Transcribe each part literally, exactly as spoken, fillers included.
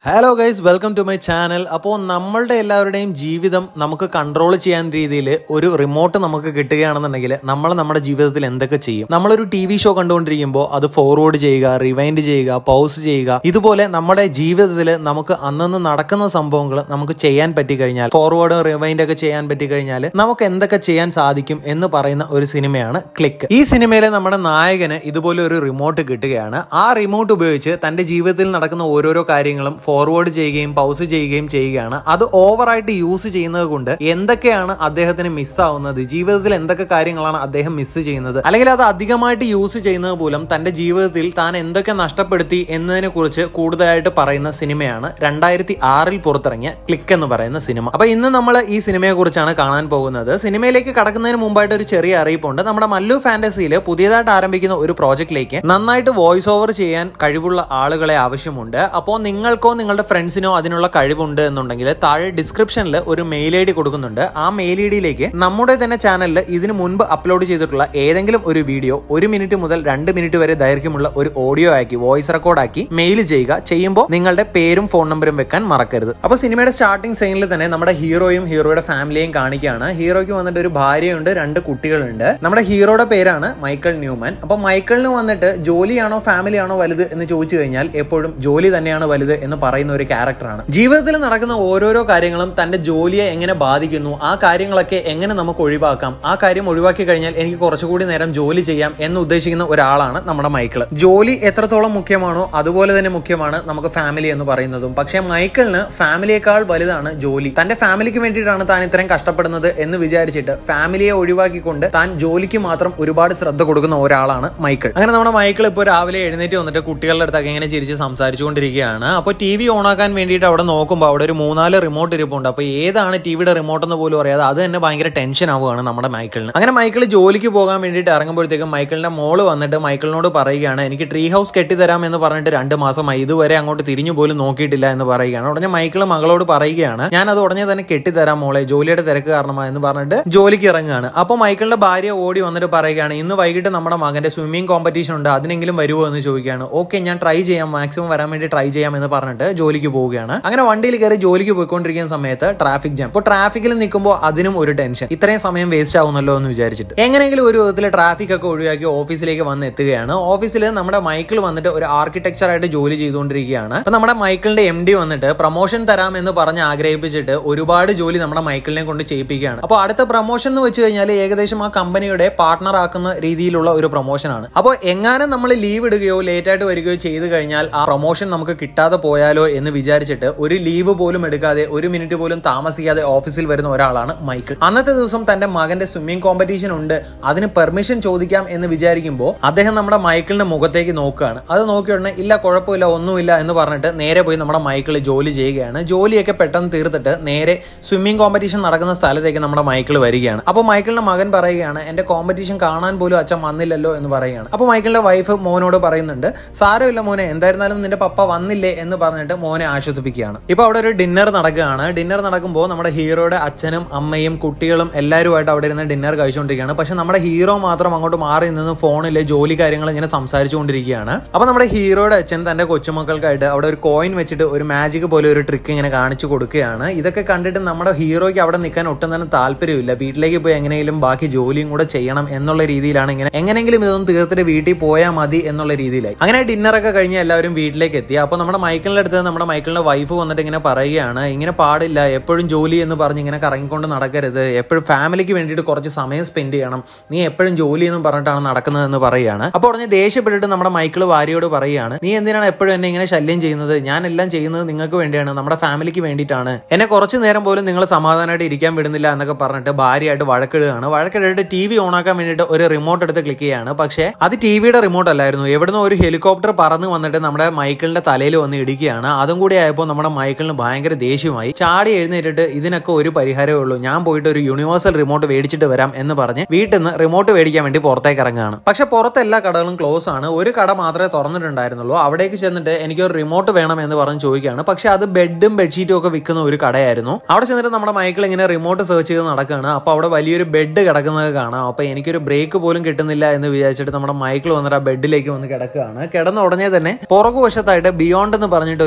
Hello guys, welcome to my channel. അപ്പോൾ നമ്മളുടെ എല്ലാവരുടെയും ജീവിതം നമുക്ക് കൺട്രോൾ ചെയ്യാൻ രീതിയിൽ ഒരു റിമോട്ട് നമുക്ക് കിട്ടുകയാണെന്നുണ്ടെങ്കിൽ നമ്മൾ നമ്മുടെ ജീവിതത്തിൽ എന്തൊക്കെ ചെയ്യും? നമ്മളൊരു ടി വി ഷോ കണ്ടുകൊണ്ടിരിക്കുമ്പോൾ അത് ഫോർവേഡ് ചെയ്യുക, റിവൈൻഡ് ചെയ്യുക, പൗസ് ചെയ്യുക, ഇതുപോലെ നമ്മുടെ ജീവിതത്തിൽ നമുക്ക് അന്നന്ന് നടക്കുന്ന സംഭവങ്ങൾ നമുക്ക് ചെയ്യാൻ പറ്റിക്കഴിഞ്ഞാൽ, ഫോർവേഡ് റിവൈൻഡ് ഒക്കെ ചെയ്യാൻ പറ്റിക്കഴിഞ്ഞാൽ നമുക്ക് എന്തൊക്കെ ചെയ്യാൻ സാധിക്കും എന്ന് പറയുന്ന ഒരു സിനിമയാണ് ക്ലിക്ക്. ഈ സിനിമയിലെ നമ്മുടെ നായകന് ഇതുപോലെ ഒരു റിമോട്ട് കിട്ടുകയാണ്. ആ റിമോട്ട് ഉപയോഗിച്ച് തന്റെ ജീവിതത്തിൽ നടക്കുന്ന ഓരോരോ കാര്യങ്ങളും ഫോർവേഡ് ചെയ്യുകയും പൗസ് ചെയ്യുകയും ചെയ്യുകയാണ്. അത് ഓവറായിട്ട് യൂസ് ചെയ്യുന്നത് കൊണ്ട് എന്തൊക്കെയാണ് അദ്ദേഹത്തിന് മിസ്സാവുന്നത്, ജീവിതത്തിൽ എന്തൊക്കെ കാര്യങ്ങളാണ് അദ്ദേഹം മിസ് ചെയ്യുന്നത്, അല്ലെങ്കിൽ അത് അധികമായിട്ട് യൂസ് ചെയ്യുന്നത് മൂലം തന്റെ ജീവിതത്തിൽ താൻ എന്തൊക്കെ നഷ്ടപ്പെടുത്തി എന്നതിനെ കുറിച്ച് കൂടുതലായിട്ട് പറയുന്ന സിനിമയാണ് രണ്ടായിരത്തി ആറിൽ പുറത്തിറങ്ങിയ ക്ലിക്ക് എന്ന് പറയുന്ന സിനിമ. അപ്പൊ ഇന്ന് നമ്മൾ ഈ സിനിമയെ കുറിച്ചാണ് കാണാൻ പോകുന്നത്. സിനിമയിലേക്ക് കടക്കുന്നതിന് മുമ്പായിട്ട് ഒരു ചെറിയ അറിയിപ്പുണ്ട്. നമ്മുടെ മല്ലു ഫാന്റസിയിൽ പുതിയതായിട്ട് ആരംഭിക്കുന്ന ഒരു പ്രോജക്റ്റിലേക്ക് നന്നായിട്ട് വോയിസ് ഓവർ ചെയ്യാൻ കഴിവുള്ള ആളുകളെ ആവശ്യമുണ്ട്. അപ്പോൾ നിങ്ങൾക്കോ നിങ്ങളുടെ ഫ്രണ്ട്സിനോ അതിനുള്ള കഴിവുണ്ട് എന്നുണ്ടെങ്കിൽ താഴെ ഡിസ്ക്രിപ്ഷനിൽ ഒരു മെയിൽ ഐ ഡി കൊടുക്കുന്നുണ്ട്. ആ മെയിൽ ഐ ഡിയിലേക്ക് നമ്മുടെ തന്നെ ചാനലിൽ ഇതിനു മുൻപ് അപ്ലോഡ് ചെയ്തിട്ടുള്ള ഏതെങ്കിലും ഒരു വീഡിയോ ഒരു മിനിറ്റ് മുതൽ രണ്ട് മിനിറ്റ് വരെ ദൈർഘ്യമുള്ള ഒരു ഓഡിയോ ആക്കി വോയിസ് റെക്കോർഡാക്കി മെയിൽ ചെയ്യുക. ചെയ്യുമ്പോൾ നിങ്ങളുടെ പേരും ഫോൺ നമ്പറും വെക്കാൻ മറക്കരുത്. അപ്പോൾ സിനിമയുടെ സ്റ്റാർട്ടിംഗ് സീനിൽ തന്നെ നമ്മുടെ ഹീറോയും ഹീറോയുടെ ഫാമിലിയും കാണിക്കുകയാണ്. ഹീറോയ്ക്ക് വന്നിട്ട് ഒരു ഭാര്യയുണ്ട്, രണ്ട് കുട്ടികളുണ്ട്. നമ്മുടെ ഹീറോയുടെ പേരാണ് മൈക്കിൾ ന്യൂമാൻ. അപ്പൊ മൈക്കിളിന് വന്നിട്ട് ജോലിയാണോ ഫാമിലിയാണോ വലുത് എന്ന് ചോദിച്ചു കഴിഞ്ഞാൽ എപ്പോഴും ജോലി തന്നെയാണ് വലുത് എന്ന് പറയുന്ന ഒരു ക്യാരക്ടറാണ്. ജീവിതത്തിൽ നടക്കുന്ന ഓരോരോ കാര്യങ്ങളും തന്റെ ജോലിയെ എങ്ങനെ ബാധിക്കുന്നു, ആ കാര്യങ്ങളൊക്കെ എങ്ങനെ നമുക്ക് ഒഴിവാക്കാം, ആ കാര്യം ഒഴിവാക്കി കഴിഞ്ഞാൽ എനിക്ക് കുറച്ചുകൂടി നേരം ജോലി ചെയ്യാം എന്ന് ഉദ്ദേശിക്കുന്ന ഒരാളാണ് നമ്മുടെ മൈക്കിൾ. ജോലി എത്രത്തോളം മുഖ്യമാണോ അതുപോലെ തന്നെ മുഖ്യമാണ് നമുക്ക് ഫാമിലി എന്ന് പറയുന്നതും. പക്ഷെ മൈക്കിളിന് ഫാമിലിയേക്കാൾ വലുതാണ് ജോലി. തന്റെ ഫാമിലിക്ക് വേണ്ടിയിട്ടാണ് താൻ ഇത്രയും കഷ്ടപ്പെടുന്നത് എന്ന് വിചാരിച്ചിട്ട് ഫാമിലിയെ ഒഴിവാക്കിക്കൊണ്ട് താൻ ജോലിക്ക് മാത്രം ഒരുപാട് ശ്രദ്ധ കൊടുക്കുന്ന ഒരാളാണ് മൈക്കിൾ. അങ്ങനെ നമ്മുടെ മൈക്കിൾ ഇപ്പോൾ രാവിലെ എഴുന്നേറ്റ് വന്നിട്ട് കുട്ടികളുടെ അടുത്തൊക്കെ ഇങ്ങനെ ചിരിച്ച് സംസാരിച്ചുകൊണ്ടിരിക്കുകയാണ്. അപ്പോൾ ടി വി ഓൺ ആക്കാൻ വേണ്ടിയിട്ട് അവിടെ നോക്കുമ്പോൾ അവിടെ ഒരു മൂന്നാല് റിമോട്ട് ഇരിപ്പുണ്ട്. അപ്പോൾ ഏതാണ് ടിവിയുടെ റിമോട്ട് എന്ന് പോലും അറിയാതെ അത് തന്നെ ഭയങ്കര ടെൻഷൻ ആവുകയാണ് നമ്മുടെ മൈക്കിളിന്. അങ്ങനെ മൈക്കിൾ ജോലിക്ക് പോകാൻ വേണ്ടിയിട്ട് ഇറങ്ങുമ്പോഴത്തേക്കും മൈക്കിളിന്റെ മോള് വന്നിട്ട് മൈക്കിളിനോട് പറയുകയാണ്, എനിക്ക് ട്രീ ഹൗസ് കെട്ടിത്തരാം എന്ന് പറഞ്ഞിട്ട് രണ്ട് മാസമായി ഇതുവരെ അങ്ങോട്ട് തിരിഞ്ഞു പോലും നോക്കിയിട്ടില്ല എന്ന് പറയുകയാണ്. ഉടനെ മൈക്കിൾ മകളോട് പറയുകയാണ്, ഞാൻ അത് ഉടനെ തന്നെ കെട്ടിത്തരാം മോളെ, ജോലിയുടെ തിരക്ക് കാരണമാണ് എന്ന് പറഞ്ഞിട്ട് ജോലിക്ക് ഇറങ്ങുകയാണ്. അപ്പോൾ മൈക്കിളിന്റെ ഭാര്യ ഓടി വന്നിട്ട് പറയുകയാണ്, ഇന്ന് വൈകിട്ട് നമ്മുടെ മകന്റെ സ്വിമ്മിംഗ് കോമ്പറ്റീഷൻ ഉണ്ട്, അതിനെങ്കിലും വരുമോ എന്ന് ചോദിക്കുകയാണ്. ഓക്കെ, ഞാൻ ട്രൈ ചെയ്യാം, മാക്സിമം വരാൻ വേണ്ടി ട്രൈ ചെയ്യാം എന്ന് പറഞ്ഞിട്ട് ജോലിക്ക് പോവുകയാണ്. അങ്ങനെ വണ്ടിയിൽ കയറി ജോലിക്ക് പോയിക്കൊണ്ടിരിക്കുന്ന സമയത്ത് ട്രാഫിക് ജാം. അപ്പോൾ ട്രാഫിക്കിൽ നിൽക്കുമ്പോൾ അതിനും ഒരു ടെൻഷൻ, ഇത്രയും സമയം വേസ്റ്റ് ആവുന്നല്ലോ എന്ന് വിചാരിച്ചിട്ട് എങ്ങനെയെങ്കിലും ഒരു വിധത്തിൽ ട്രാഫിക് ഒക്കെ ഒഴിവാക്കി ഓഫീസിലേക്ക് വന്ന് എത്തുകയാണ്. ഓഫീസിൽ നമ്മുടെ മൈക്കിൾ വന്നിട്ട് ഒരു ആർക്കിടെക്ചർ ആയിട്ട് ജോലി ചെയ്തുകൊണ്ടിരിക്കുകയാണ്. അപ്പൊ നമ്മുടെ മൈക്കിളിന്റെ എം ഡി വന്നിട്ട് പ്രൊമോഷൻ തരാം എന്ന് പറഞ്ഞ് ആഗ്രഹിപ്പിച്ചിട്ട് ഒരുപാട് ജോലി നമ്മുടെ മൈക്കിളിനെ കൊണ്ട് ചെയ്യിപ്പിക്കുകയാണ്. അപ്പോൾ അടുത്ത പ്രൊമോഷൻ എന്ന് വെച്ച് കഴിഞ്ഞാൽ ഏകദേശം ആ കമ്പനിയുടെ പാർട്ണർ ആക്കുന്ന രീതിയിലുള്ള ഒരു പ്രൊമോഷൻ ആണ്. അപ്പോൾ എങ്ങാനും നമ്മൾ ലീവ് ഇടുകയോ ലേറ്റ് ആയിട്ട് വരികയോ ചെയ്തു കഴിഞ്ഞാൽ ആ പ്രൊമോഷൻ നമുക്ക് കിട്ടാതെ പോയാലോ എന്ന് വിചാരിച്ചിട്ട് ഒരു ലീവ് പോലും എടുക്കാതെ ഒരു മിനിറ്റ് പോലും താമസിക്കാതെ ഓഫീസിൽ വരുന്ന ഒരാളാണ് മൈക്കിൾ. അന്നത്തെ ദിവസം തന്റെ മകന്റെ സ്വിമ്മിംഗ് കോമ്പറ്റീഷൻ ഉണ്ട്, അതിന് പെർമിഷൻ ചോദിക്കാം എന്ന് വിചാരിക്കുമ്പോൾ അദ്ദേഹം നമ്മുടെ മൈക്കിളിന്റെ മുഖത്തേക്ക് നോക്കുകയാണ്. അത് നോക്കിയ ഉടനെ ഇല്ല, കുഴപ്പമില്ല, ഒന്നുമില്ല എന്ന് പറഞ്ഞിട്ട് നേരെ പോയി നമ്മുടെ മൈക്കിൾ ജോലി ചെയ്യുകയാണ്. ജോലിയൊക്കെ പെട്ടെന്ന് തീർത്തിട്ട് നേരെ സ്വിമ്മിംഗ് കോമ്പറ്റീഷൻ നടക്കുന്ന സ്ഥലത്തേക്ക് നമ്മുടെ മൈക്കിൾ വരികയാണ്. അപ്പോൾ മൈക്കിളിന്റെ മകൻ പറയുകയാണ്, എന്റെ കോമ്പറ്റീഷൻ കാണാൻ പോലും അച്ഛൻ വന്നില്ലല്ലോ എന്ന് പറയുകയാണ്. അപ്പോൾ മൈക്കിളിന്റെ വൈഫ് മോനോട് പറയുന്നുണ്ട്, സാരമില്ല മോനെ, എന്തായിരുന്നാലും നിന്റെ പപ്പ വന്നില്ലേ എന്ന് പറഞ്ഞിട്ട് മോനെ ആശ്വസിപ്പിക്കുകയാണ്. ഇപ്പൊ അവിടെ ഒരു ഡിന്നർ നടക്കുകയാണ്. ഡിന്നർ നടക്കുമ്പോൾ നമ്മുടെ ഹീറോയുടെ അച്ഛനും അമ്മയും കുട്ടികളും എല്ലാവരുമായിട്ട് അവിടെ ഇരുന്ന് ഡിന്നർ കഴിച്ചുകൊണ്ടിരിക്കുകയാണ്. പക്ഷെ നമ്മുടെ ഹീറോ മാത്രം അങ്ങോട്ട് മാറി നിന്ന് ഫോണിലെ ജോലി കാര്യങ്ങൾ ഇങ്ങനെ സംസാരിച്ചുകൊണ്ടിരിക്കുകയാണ്. അപ്പൊ നമ്മുടെ ഹീറോയുടെ അച്ഛൻ തന്റെ കൊച്ചുമക്കൾക്കായിട്ട് അവിടെ ഒരു കോയിൻ വെച്ചിട്ട് ഒരു മാജിക് പോലെ ഒരു ട്രിക്ക് ഇങ്ങനെ കാണിച്ചു കൊടുക്കുകയാണ്. ഇതൊക്കെ കണ്ടിട്ട് നമ്മുടെ ഹീറോയ്ക്ക് അവിടെ നിൽക്കാൻ ഒട്ടും തന്നെ താല്പര്യമില്ല. വീട്ടിലേക്ക് പോയി എങ്ങനെയും ബാക്കി ജോലിയും കൂടെ ചെയ്യണം എന്നുള്ള രീതിയിലാണ് ഇങ്ങനെ എങ്ങനെയെങ്കിലും ഇതൊന്നും തീർത്തിട്ട് വീട്ടിൽ പോയാൽ മതി എന്നുള്ള രീതിയിലായി. അങ്ങനെ ഡിന്നറൊക്കെ കഴിഞ്ഞ് എല്ലാവരും വീട്ടിലേക്ക് എത്തി. അപ്പൊ നമ്മുടെ മൈക്കിളിന്റെ അടുത്ത് നമ്മുടെ മൈക്കിളിന്റെ വൈഫ് വന്നിട്ട് ഇങ്ങനെ പറയുകയാണ്, ഇങ്ങനെ പാടില്ല, എപ്പോഴും ജോലി എന്ന് പറഞ്ഞ് ഇങ്ങനെ കറങ്ങിക്കൊണ്ട് നടക്കരുത്, എപ്പോഴും ഫാമിലിക്ക് വേണ്ടിയിട്ട് കുറച്ച് സമയം സ്പെൻഡ് ചെയ്യണം, നീ എപ്പോഴും ജോലി എന്ന് പറഞ്ഞിട്ടാണ് നടക്കുന്നത് എന്ന് പറയുകയാണ്. അപ്പോൾ ഉടനെ ദേഷ്യപ്പെട്ടിട്ട് നമ്മുടെ മൈക്കിൾ ഭാര്യയോട് പറയുകയാണ്, നീ എന്തിനാണ് എപ്പോഴും എന്നെ ഇങ്ങനെ ശല്യം ചെയ്യുന്നത്, ഞാൻ എല്ലാം ചെയ്യുന്നത് നിങ്ങൾക്ക് വേണ്ടിയാണ്, നമ്മുടെ ഫാമിലിക്ക് വേണ്ടിയിട്ടാണ്, എന്നെ കുറച്ച് നേരം പോലും നിങ്ങൾ സമാധാനമായിട്ട് ഇരിക്കാൻ വിടുന്നില്ല എന്നൊക്കെ പറഞ്ഞിട്ട് ഭാര്യയായിട്ട് വഴക്കിടുകയാണ്. വഴക്കിട്ടിട്ട് ടി വി ഓൺ ആക്കാൻ വേണ്ടിയിട്ട് ഒരു റിമോട്ട് എടുത്ത് ക്ലിക്ക് ചെയ്യാണ്. പക്ഷേ അത് ടി വിയുടെ റിമോട്ട് അല്ലായിരുന്നു, എവിടുന്ന് ഒരു ഹെലികോപ്റ്റർ പറന്ന് വന്നിട്ട് നമ്മുടെ മൈക്കിളിന്റെ തലയിൽ വന്ന് ഇടിക്കുകയാണ്. അതും കൂടി ആയപ്പോൾ നമ്മുടെ മൈക്കിളിന് ഭയങ്കര ദേഷ്യമായി. ചാടി എഴുന്നേറ്റിട്ട് ഇതിനൊക്കെ ഒരു പരിഹാരമേ ഉള്ളൂ, ഞാൻ പോയിട്ട് ഒരു യൂണിവേഴ്സൽ റിമോട്ട് മേടിച്ചിട്ട് വരാം എന്ന് പറഞ്ഞ് വീട്ടിൽ നിന്ന് റിമോട്ട് മേടിക്കാൻ വേണ്ടി പുറത്തേക്ക് ഇറങ്ങുകയാണ്. പക്ഷെ പുറത്ത് എല്ലാ കടകളും ക്ലോസ് ആണ്. ഒരു കട മാത്രമേ തുറന്നിട്ടുണ്ടായിരുന്നുള്ളൂ. അവിടേക്ക് ചെന്നിട്ട് എനിക്കൊരു റിമോട്ട് വേണം എന്ന് പറഞ്ഞ് ചോദിക്കുകയാണ്. പക്ഷെ അത് ബെഡും ബെഡ്ഷീറ്റും ഒക്കെ വിൽക്കുന്ന ഒരു കടയായിരുന്നു. അവിടെ ചെന്നിട്ട് നമ്മുടെ മൈക്കിൾ ഇങ്ങനെ റിമോട്ട് സെർച്ച് ചെയ്ത് നടക്കുകയാണ്. അപ്പോൾ അവിടെ വലിയൊരു ബെഡ് കിടക്കുന്നത് കാണാം. അപ്പോൾ എനിക്കൊരു ബ്രേക്ക് പോലും കിട്ടുന്നില്ല എന്ന് വിചാരിച്ചിട്ട് നമ്മുടെ മൈക്കിൾ വന്നിട്ട് ആ ബെഡിലേക്ക് വന്ന് കിടക്കുകയാണ്. കിടന്ന ഉടനെ തന്നെ പുറകുവശത്തായിട്ട് ബിയോണ്ട് എന്ന് പറഞ്ഞിട്ട്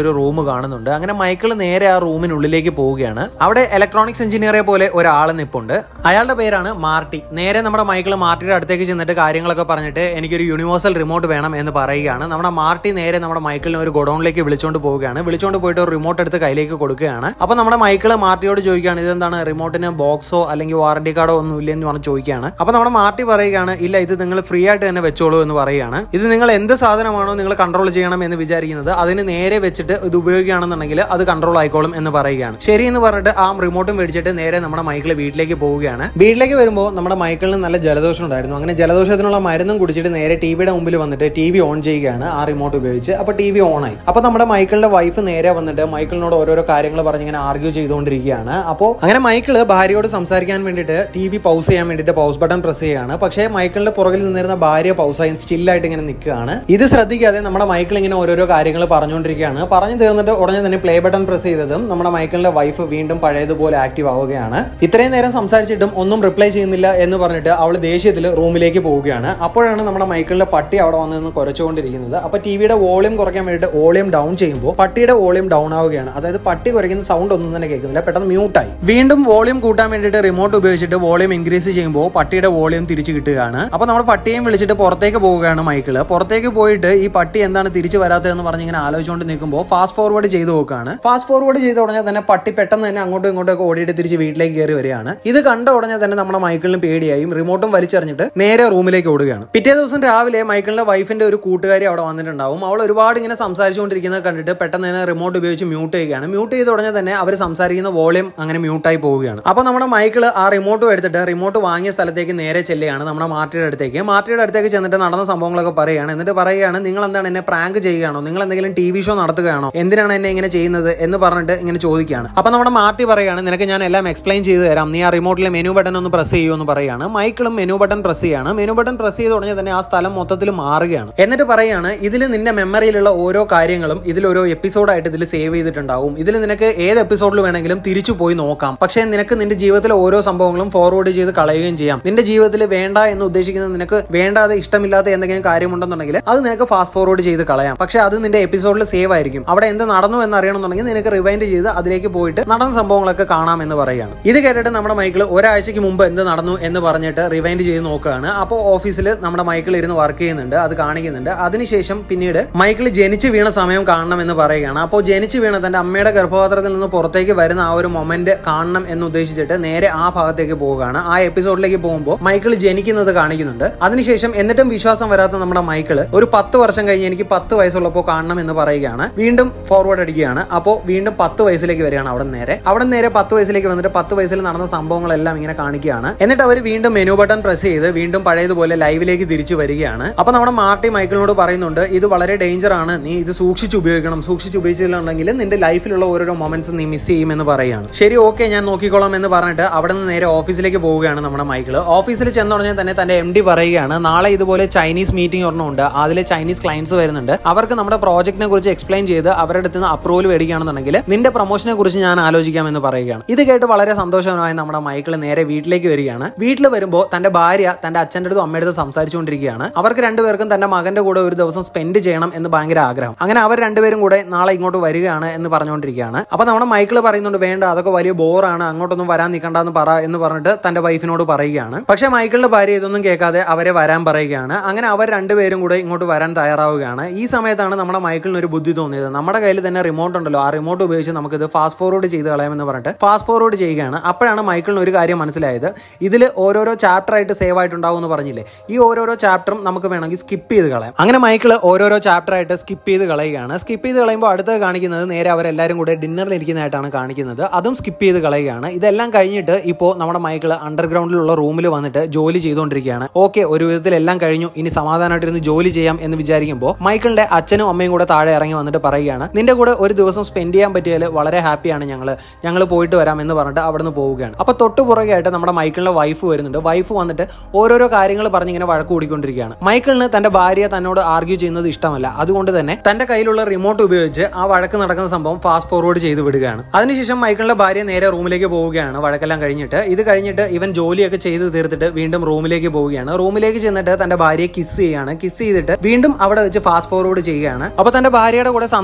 ഒരു റൂം കാണുന്നുണ്ട്. അങ്ങനെ മൈക്കിൾ നേരെ ആ റൂമിനുള്ളിലേക്ക് പോവുകയാണ്. അവിടെ ഇലക്ട്രോണിക്സ് എഞ്ചിനീയറെ പോലെ ഒരാൾ നിൽപ്പുണ്ട്. അയാളുടെ പേരാണ് മാർട്ടി. നേരെ നമ്മുടെ മൈക്കിൾ മാർട്ടിയുടെ അടുത്തേക്ക് ചെന്നിട്ട് കാര്യങ്ങളൊക്കെ പറഞ്ഞിട്ട് എനിക്കൊരു യൂണിവേഴ്സൽ റിമോട്ട് വേണം എന്ന് പറയുകയാണ്. നമ്മുടെ മാർട്ടി നേരെ നമ്മുടെ മൈക്കിളിനെ ഒരു ഗോഡൌണിലേക്ക് വിളിച്ചുകൊണ്ട് പോവുകയാണ്. വിളിച്ചുകൊണ്ട് പോയിട്ട് ഒരു റിമോട്ട് എടുത്ത് കയ്യിലേക്ക് കൊടുക്കുകയാണ്. അപ്പോൾ നമ്മുടെ മൈക്കിൾ മാർട്ടിയോട് ചോദിക്കുകയാണ്, ഇതെന്താണ് റിമോട്ടിന് ബോക്സോ അല്ലെങ്കിൽ വാറണ്ടി കാർഡോ ഒന്നും ഇല്ലെന്ന് പറഞ്ഞ് ചോദിക്കുകയാണ്. അപ്പോൾ നമ്മുടെ മാർട്ടി പറയുകയാണ്, ഇല്ല ഇത് നിങ്ങൾ ഫ്രീ ആയിട്ട് തന്നെ വെച്ചോളൂ എന്ന് പറയുകയാണ്. ഇത് നിങ്ങൾ എന്ത് സാധനമാണോ നിങ്ങൾ കൺട്രോൾ ചെയ്യണം എന്ന് വിചാരിക്കുന്നത് അതിന് നേരെ വെച്ചിട്ട് ഇത് ഉപയോഗിക്കുകയാണെന്നുണ്ടെങ്കിൽ അത് കൺട്രോൾ ആയിക്കോളും എന്ന് പറയുകയാണ്. ശരി എന്ന് പറഞ്ഞിട്ട് ആ റിമോട്ടും മേടിച്ചിട്ട് നേരെ നമ്മുടെ മൈക്കിൾ വീട്ടിലേക്ക് പോവുകയാണ്. വീട്ടിലേക്ക് വരുമ്പോൾ നമ്മുടെ മൈക്കിളിന് നല്ല ജലദോഷം ഉണ്ടായിരുന്നു. അങ്ങനെ ജലദോഷത്തിനുള്ള മരുന്നും കുടിച്ചിട്ട് നേരെ ടിവിയുടെ മുമ്പിൽ വന്നിട്ട് ടി വി ഓൺ ചെയ്യുകയാണ് ആ റിമോട്ട് ഉപയോഗിച്ച്. അപ്പോൾ ടി വി ഓൺ ആയി. അപ്പോൾ നമ്മുടെ മൈക്കിളിന്റെ വൈഫ് നേരെ വന്നിട്ട് മൈക്കിളിനോട് ഓരോരോ കാര്യങ്ങൾ പറഞ്ഞ് ഇങ്ങനെ ആർഗ്യൂ ചെയ്തുകൊണ്ടിരിക്കുകയാണ്. അപ്പോൾ അങ്ങനെ മൈക്കിൾ ഭാര്യയോട് സംസാരിക്കാൻ വേണ്ടിയിട്ട് ടി വി പൗസ് ചെയ്യാൻ വേണ്ടിയിട്ട് പൗസ് ബട്ടൺ പ്രസ് ചെയ്യുകയാണ്. പക്ഷേ മൈക്കിളിന്റെ പുറകിൽ നിന്നിരുന്ന ഭാര്യ പൗസായി സ്റ്റില്ലായിട്ട് ഇങ്ങനെ നിൽക്കുകയാണ്. ഇത് ശ്രദ്ധിക്കാതെ നമ്മുടെ മൈക്കിൾ ഇങ്ങനെ ഓരോരോ കാര്യങ്ങൾ പറഞ്ഞുകൊണ്ടിരിക്കുകയാണ്. പറഞ്ഞു തീർന്നിട്ട് ഉടനെ തന്നെ പ്ലേ ബട്ടൺ പ്രസ് ചെയ്തതും നമ്മുടെ മൈക്കിളിന്റെ വൈഫ് വീണ്ടും പഴയതുപോലെ ആക്റ്റീവ് ആവുകയാണ്. ഇത്രയും നേരം സംസാരിച്ചിട്ടും ഒന്നും റിപ്ലൈ ചെയ്യുന്നില്ല എന്ന് പറഞ്ഞിട്ട് അവൾ ദേഷ്യത്തിൽ റൂമിലേക്ക് പോവുകയാണ്. അപ്പോഴാണ് നമ്മുടെ മൈക്കിളിന്റെ പട്ടി അവിടെ വന്ന് നിന്ന് കുരച്ചുകൊണ്ടിരിക്കുന്നത്. അപ്പൊ ടിവിയുടെ വോളിയം കുറയ്ക്കാൻ വേണ്ടിയിട്ട് വോളിയം ഡൗൺ ചെയ്യുമ്പോൾ പട്ടിയുടെ വോളിയം ഡൗൺ ആവുകയാണ്. അതായത് പട്ടി കുറയ്ക്കുന്ന സൗണ്ട് ഒന്നും തന്നെ കേൾക്കുന്നില്ല, പെട്ടെന്ന് മ്യൂട്ടായി. വീണ്ടും വോളിയം കൂട്ടാൻ വേണ്ടിയിട്ട് റിമോട്ട് ഉപയോഗിച്ചിട്ട് വോളിയം ഇൻക്രീസ് ചെയ്യുമ്പോൾ പട്ടിയുടെ വോളിയം തിരിച്ചു കിട്ടുകയാണ്. അപ്പൊ നമ്മുടെ പട്ടിയെയും വിളിച്ചിട്ട് പുറത്തേക്ക് പോവുകയാണ് മൈക്കിൾ. പുറത്തേക്ക് പോയിട്ട് ഈ പട്ടി എന്താണ് തിരിച്ചു വരാത്തതെന്ന് പറഞ്ഞ് ഇങ്ങനെ ആലോചിച്ചുകൊണ്ട് നിൽക്കുമ്പോൾ ഫാസ്റ്റ് ഫോർവേഡ് ചെയ്ത് നോക്കുകയാണ്. ഫാസ്റ്റ് ഫോർവേഡ് ചെയ്ത ഉടനെ തന്നെ പട്ടി പെട്ടെന്ന് തന്നെ അങ്ങോട്ടും ഇങ്ങോട്ടൊക്കെ ഓടിയിട്ട് തിരിച്ച് വീട്ടിലേക്ക് കയറി വരികയാണ്. ഇത് കണ്ട ഉടനെ തന്നെ നമ്മുടെ മൈക്കിളിന് പേടിയായും റിമോട്ടും വലിച്ചെറിഞ്ഞിട്ട് നേരെ റൂമിലേക്ക് ഓടുകയാണ്. പിറ്റേ ദിവസം രാവിലെ മൈക്കിളിന്റെ വൈഫിന്റെ ഒരു കൂട്ടുകാരി അവിടെ വന്നിട്ടുണ്ടാവും. അവൾ ഒരുപാട് ഇങ്ങനെ സംസാരിച്ചുകൊണ്ടിരിക്കുന്നത് കണ്ടിട്ട് പെട്ടെന്ന് തന്നെ റിമോട്ട് ഉപയോഗിച്ച് മ്യൂട്ട് ചെയ്യുകയാണ്. മ്യൂട്ട് ചെയ്ത ഉടനെ തന്നെ അവർ സംസാരിക്കുന്ന വോളിയം അങ്ങനെ മ്യൂട്ടായി പോവുകയാണ്. അപ്പൊ നമ്മുടെ മൈക്കിൾ ആ റിമോട്ടും എടുത്തിട്ട് റിമോട്ട് വാങ്ങിയ സ്ഥലത്തേക്ക് നേരെ ചെല്ലുകയാണ് നമ്മുടെ മാർട്ടിയുടെ അടുത്തേക്ക്. മാർട്ടിയുടെ അടുത്തേക്ക് ചെന്നിട്ട് നടന്ന സംഭവങ്ങളൊക്കെ പറയുകയാണ്. എന്നിട്ട് പറയുകയാണ്, നിങ്ങൾ എന്താണ് എന്നെ പ്രാങ്ക് ചെയ്യുകയാണോ, നിങ്ങൾ എന്തെങ്കിലും ടി വി ഷോ നടത്തുകയാണോ, എന്തിനാണ് എന്നെ ഇങ്ങനെ ചെയ്യുന്നത് എന്ന് പറഞ്ഞിട്ട് ഇങ്ങനെ ചോദിക്കുകയാണ്. അപ്പൊ നമ്മുടെ മാർട്ടി പറയുകയാണ്, നിനക്ക് ഞാൻ എല്ലാം എക്സ്പ്ലെയിൻ ചെയ്ത് തരാം, നീ ആ റിമോട്ടിലെ മെനു ബട്ടൺ ഒന്ന് പ്രസ് ചെയ്യൂ എന്ന് പറയുകയാണ്. മൈക്കിളും മെനു ബട്ടൺ പ്രസ് ചെയ്യാണ്. മെനു ബട്ടൺ പ്രസ് ചെയ്ത് തുടങ്ങി തന്നെ ആ സ്ഥലം മൊത്തത്തിൽ മാറുകയാണ്. എന്നിട്ട് പറയുകയാണ്, ഇതിൽ നിന്റെ മെമ്മറിയിലുള്ള ഓരോ കാര്യങ്ങളും ഇതിൽ ഓരോ എപ്പിസോഡായിട്ട് ഇതിൽ സേവ് ചെയ്തിട്ടുണ്ടാവും. ഇതിൽ നിനക്ക് ഏത് എപ്പിസോഡിൽ വേണമെങ്കിലും തിരിച്ചു പോയി നോക്കാം. പക്ഷേ നിനക്ക് നിന്റെ ജീവിതത്തിലെ ഓരോ സംഭവങ്ങളും ഫോർവേഡ് ചെയ്ത് കളയുകയും ചെയ്യാം. നിന്റെ ജീവിതത്തിൽ വേണ്ട എന്ന് ഉദ്ദേശിക്കുന്നത് നിനക്ക് വേണ്ടാതെ ഇഷ്ടമില്ലാത്ത എന്തെങ്കിലും കാര്യമുണ്ടെന്നുണ്ടെങ്കിൽ അത് നിനക്ക് ഫാസ്റ്റ് ഫോർവേഡ് ചെയ്ത് കളയാം. പക്ഷെ അത് നിന്റെ എപ്പിസോഡിൽ സേവ് ആയിരിക്കും. അവിടെ എന്ത് നടന്നു എന്ന് അറിയണമെന്നുണ്ടെങ്കിൽ നിനക്ക് റിവൈൻഡ് ചെയ്ത് അതിലേക്ക് പോയിട്ട് നടന്ന സംഭവങ്ങളൊക്കെ കാണാം എന്ന് പറയുകയാണ്. ഇത് കേട്ടിട്ട് നമ്മുടെ മൈക്കിൾ ഒരാഴ്ചയ്ക്ക് മുമ്പ് എന്ത് നടന്നു എന്ന് പറഞ്ഞിട്ട് റിവൈൻഡ് ചെയ്ത് നോക്കുകയാണ്. അപ്പോൾ ഓഫീസിൽ നമ്മുടെ മൈക്കിൾ ഇരുന്ന് വർക്ക് ചെയ്യുന്നുണ്ട്, അത് കാണിക്കുന്നുണ്ട്. അതിനുശേഷം പിന്നീട് മൈക്കിൾ ജനിച്ചു വീണ സമയം കാണണം എന്ന് പറയുകയാണ്. അപ്പോൾ ജനിച്ചു വീണ തന്റെ അമ്മയുടെ ഗർഭപാത്രത്തിൽ നിന്ന് പുറത്തേക്ക് വരുന്ന ആ ഒരു മൊമെന്റ് കാണണം എന്ന് ഉദ്ദേശിച്ചിട്ട് നേരെ ആ ഭാഗത്തേക്ക് പോവുകയാണ്. ആ എപ്പിസോഡിലേക്ക് പോകുമ്പോൾ മൈക്കിൾ ജനിക്കുന്നത് കാണിക്കുന്നുണ്ട്. അതിനുശേഷം എന്നിട്ടും വിശ്വാസം വരാത്ത നമ്മുടെ മൈക്കിൾ ഒരു പത്ത് വർഷം കഴിഞ്ഞ് എനിക്ക് പത്ത് വയസ്സുള്ളപ്പോൾ കാണണം എന്ന് പറയുകയാണ്. വീണ്ടും ഫോർവേഡ് അടിക്കുകയാണ്. അപ്പോൾ വീണ്ടും പത്ത് വയസ്സിലേക്ക് വരികയാണ്. അവിടെ നേരെ അവിടെ നേരെ പത്ത് വയസ്സിലേക്ക് വന്നിട്ട് പത്ത് വയസ്സിൽ നടന്ന സംഭവങ്ങളെല്ലാം ഇങ്ങനെ കാണിക്കുകയാണ്. എന്നിട്ട് അവർ വീണ്ടും മെനു ബട്ടൺ പ്രസ് ചെയ്ത് വീണ്ടും പഴയതുപോലെ ലൈവിലേക്ക് തിരിച്ചു വരികയാണ്. അപ്പൊ നമ്മുടെ മാർട്ടി മൈക്കിളിനോട് പറയുന്നുണ്ട്, ഇത് വളരെ ഡേഞ്ചർ ആണ്, നീ ഇത് സൂക്ഷിച്ച് ഉപയോഗിക്കണം, സൂക്ഷിച്ച് ഉപയോഗിച്ചിട്ടുണ്ടെങ്കിൽ നിന്റെ ലൈഫിലുള്ള ഓരോരോ മൊമെന്റ്സ് നീ മിസ് ചെയ്യും എന്ന് പറയുകയാണ്. ശരി, ഓക്കെ, ഞാൻ നോക്കിക്കോളാം എന്ന് പറഞ്ഞിട്ട് അവിടെ നിന്ന് നേരെ ഓഫീസിലേക്ക് പോവുകയാണ് നമ്മുടെ മൈക്കിൾ. ഓഫീസിൽ ചെന്നുടനെ തന്നെ തന്റെ എം ഡി പറയുകയാണ്, നാളെ ഇതുപോലെ ചൈനീസ് മീറ്റിംഗ് ഒരെണ്ണമുണ്ട്, അതിൽ ചൈനീസ് ക്ലയൻസ് വരുന്നുണ്ട്, അവർക്ക് നമ്മുടെ പ്രോജക്റ്റിനെ കുറിച്ച് എക്സ്പ്ലെയിൻ ചെയ്ത് അവരുടെ അടുത്ത് നിന്ന് അപ്രൂവൽ മേടിക്കുകയാണെന്നുണ്ടെങ്കിൽ നിന്റെ പ്രൊമോഷനെ കുറിച്ച് ഞാൻ ആലോചിക്കാമെന്ന് പറയുകയാണ്. ഇത് കേട്ട് വളരെ സന്തോഷമായി നമ്മുടെ മൈക്കിൾ നേരെ വീട്ടിലേക്ക് വരികയാണ്. വീട്ടിൽ വരുമ്പോൾ തന്റെ ഭാര്യ തന്റെ അച്ഛൻ്റെ അടുത്തും അമ്മയുടെ അടുത്തും സംസാരിച്ചുകൊണ്ടിരിക്കുകയാണ്. അവർക്ക് രണ്ടുപേർക്കും തന്റെ മകന്റെ കൂടെ ഒരു ദിവസം സ്പെൻഡ് ചെയ്യണം എന്ന് ഭയങ്കര ആഗ്രഹം. അങ്ങനെ അവർ രണ്ടുപേരും കൂടെ നാളെ ഇങ്ങോട്ട് വരികയാണ് എന്ന് പറഞ്ഞുകൊണ്ടിരിക്കുകയാണ്. അപ്പൊ നമ്മുടെ മൈക്കിൾ പറയുന്നുണ്ട്, വേണ്ട, അതൊക്കെ വലിയ ബോറാണ്, അങ്ങോട്ടൊന്നും വരാൻ നിൽക്കണ്ടെന്ന് പറ എന്ന് പറഞ്ഞിട്ട് തന്റെ വൈഫിനോട് പറയുകയാണ്. പക്ഷേ മൈക്കിളിന്റെ ഭാര്യ ഇതൊന്നും കേൾക്കാതെ അവരെ വരാൻ പറയുകയാണ്. അങ്ങനെ അവർ രണ്ടുപേരും കൂടെ ഇങ്ങോട്ട് വരാൻ തയ്യാറാവുകയാണ്. ഈ സമയത്താണ് നമ്മുടെ മൈക്കിളിന് ഒരു ബുദ്ധി തോന്നിയത്. നമ്മുടെ കയ്യിൽ തന്നെ റിമോട്ട് ഉണ്ടല്ലോ, ആ റിമോട്ട് ഉപയോഗിച്ച് നമുക്കിത് ഫാസ്റ്റ് ഫോർവേഡ് ചെയ്ത് കളയാമെന്ന് പറഞ്ഞിട്ട് ഫാസ്റ്റ് ഫോർവേഡ് ചെയ്യുകയാണ്. അപ്പോഴാണ് മൈക്കിളിന് ഒരു കാര്യം മനസ്സിലായത്, ഇതിൽ ഓരോരോ ചാപ്റ്റർ ആയിട്ട് സേവ് ആയിട്ടുണ്ടാവും എന്ന് പറഞ്ഞില്ലേ, ഈ ഓരോരോ ചാപ്റ്ററും നമുക്ക് വേണമെങ്കിൽ സ്കിപ്പ് ചെയ്ത് കളയാം. അങ്ങനെ മൈക്കിൾ ഓരോരോ ചാപ്റ്റർ ആയിട്ട് സ്കിപ്പ് ചെയ്ത് കളയുകയാണ്. സ്കിപ്പ് ചെയ്ത് കളയുമ്പോൾ അടുത്ത് കാണിക്കുന്നത് നേരെ അവരെല്ലാവരും കൂടെ ഡിന്നറിൽ ഇരിക്കുന്നതായിട്ടാണ് കാണിക്കുന്നത്. അതും സ്കിപ്പ് ചെയ്ത് കളയുകയാണ്. ഇതെല്ലാം കഴിഞ്ഞിട്ട് ഇപ്പോൾ നമ്മുടെ മൈക്കിൾ അണ്ടർഗ്രൗണ്ടിലുള്ള റൂമിൽ വന്നിട്ട് ജോലി ചെയ്തുകൊണ്ടിരിക്കുകയാണ്. ഓക്കെ, ഒരു വിധത്തിൽ എല്ലാം കഴിഞ്ഞു, ഇനി സമാധാനമായിട്ടിരുന്ന് ജോലി ചെയ്യാം എന്ന് വിചാരിക്കുമ്പോൾ മൈക്കിളിന്റെ അച്ഛനും അമ്മയും കൂടെ താഴെ ഇറങ്ങി വന്നിട്ട് പറയുകയാണ്, നിന്റെ കൂടെ ഒരു ദിവസം സ്പെൻഡ് ചെയ്യാൻ പറ്റിയാൽ വളരെ ഹാപ്പിയാണ് ഞങ്ങൾ ഞങ്ങൾ പോയിട്ട് വരാം എന്ന് പറഞ്ഞിട്ട് അവിടുന്ന് പോവുകയാണ്. അപ്പോൾ തൊട്ടു പുറകെയായിട്ട് നമ്മുടെ മൈക്കിളിന്റെ വൈഫ് വരുന്നുണ്ട്. വൈഫ് വന്നിട്ട് ഓരോരോ കാര്യങ്ങൾ പറഞ്ഞ് ഇങ്ങനെ വഴക്ക് കൂടിക്കൊണ്ടിരിക്കുകയാണ്. മൈക്കിളിന് തന്റെ ഭാര്യ തന്നോട് ആർഗ്യൂ ചെയ്യുന്നത് ഇഷ്ടമല്ല. അതുകൊണ്ട് തന്നെ തന്റെ കയ്യിലുള്ള റിമോട്ട് ഉപയോഗിച്ച് ആ വഴക്ക് നടക്കുന്ന സംഭവം ഫാസ്റ്റ് ഫോർവേഡ് ചെയ്ത് വിടുകയാണ്. അതിനുശേഷം മൈക്കിളിന്റെ ഭാര്യ നേരെ റൂമിലേക്ക് പോവുകയാണ്. വഴക്കെല്ലാം കഴിഞ്ഞിട്ട് ഇത് കഴിഞ്ഞിട്ട് ഇവൻ ജോലിയൊക്കെ ചെയ്ത് തീർത്തിട്ട് വീണ്ടും റൂമിലേക്ക് പോവുകയാണ്. റൂമിലേക്ക് ചെന്നിട്ട് തന്റെ ഭാര്യയെ കിസ് ചെയ്യാണ്. കിസ് ചെയ്തിട്ട് വീണ്ടും അവിടെ വെച്ച് ഫാസ്റ്റ് ഫോർവേഡ് ചെയ്യുകയാണ്. അപ്പൊ തന്റെ ഭാര്യയുടെ കൂടെ സന്തോഷം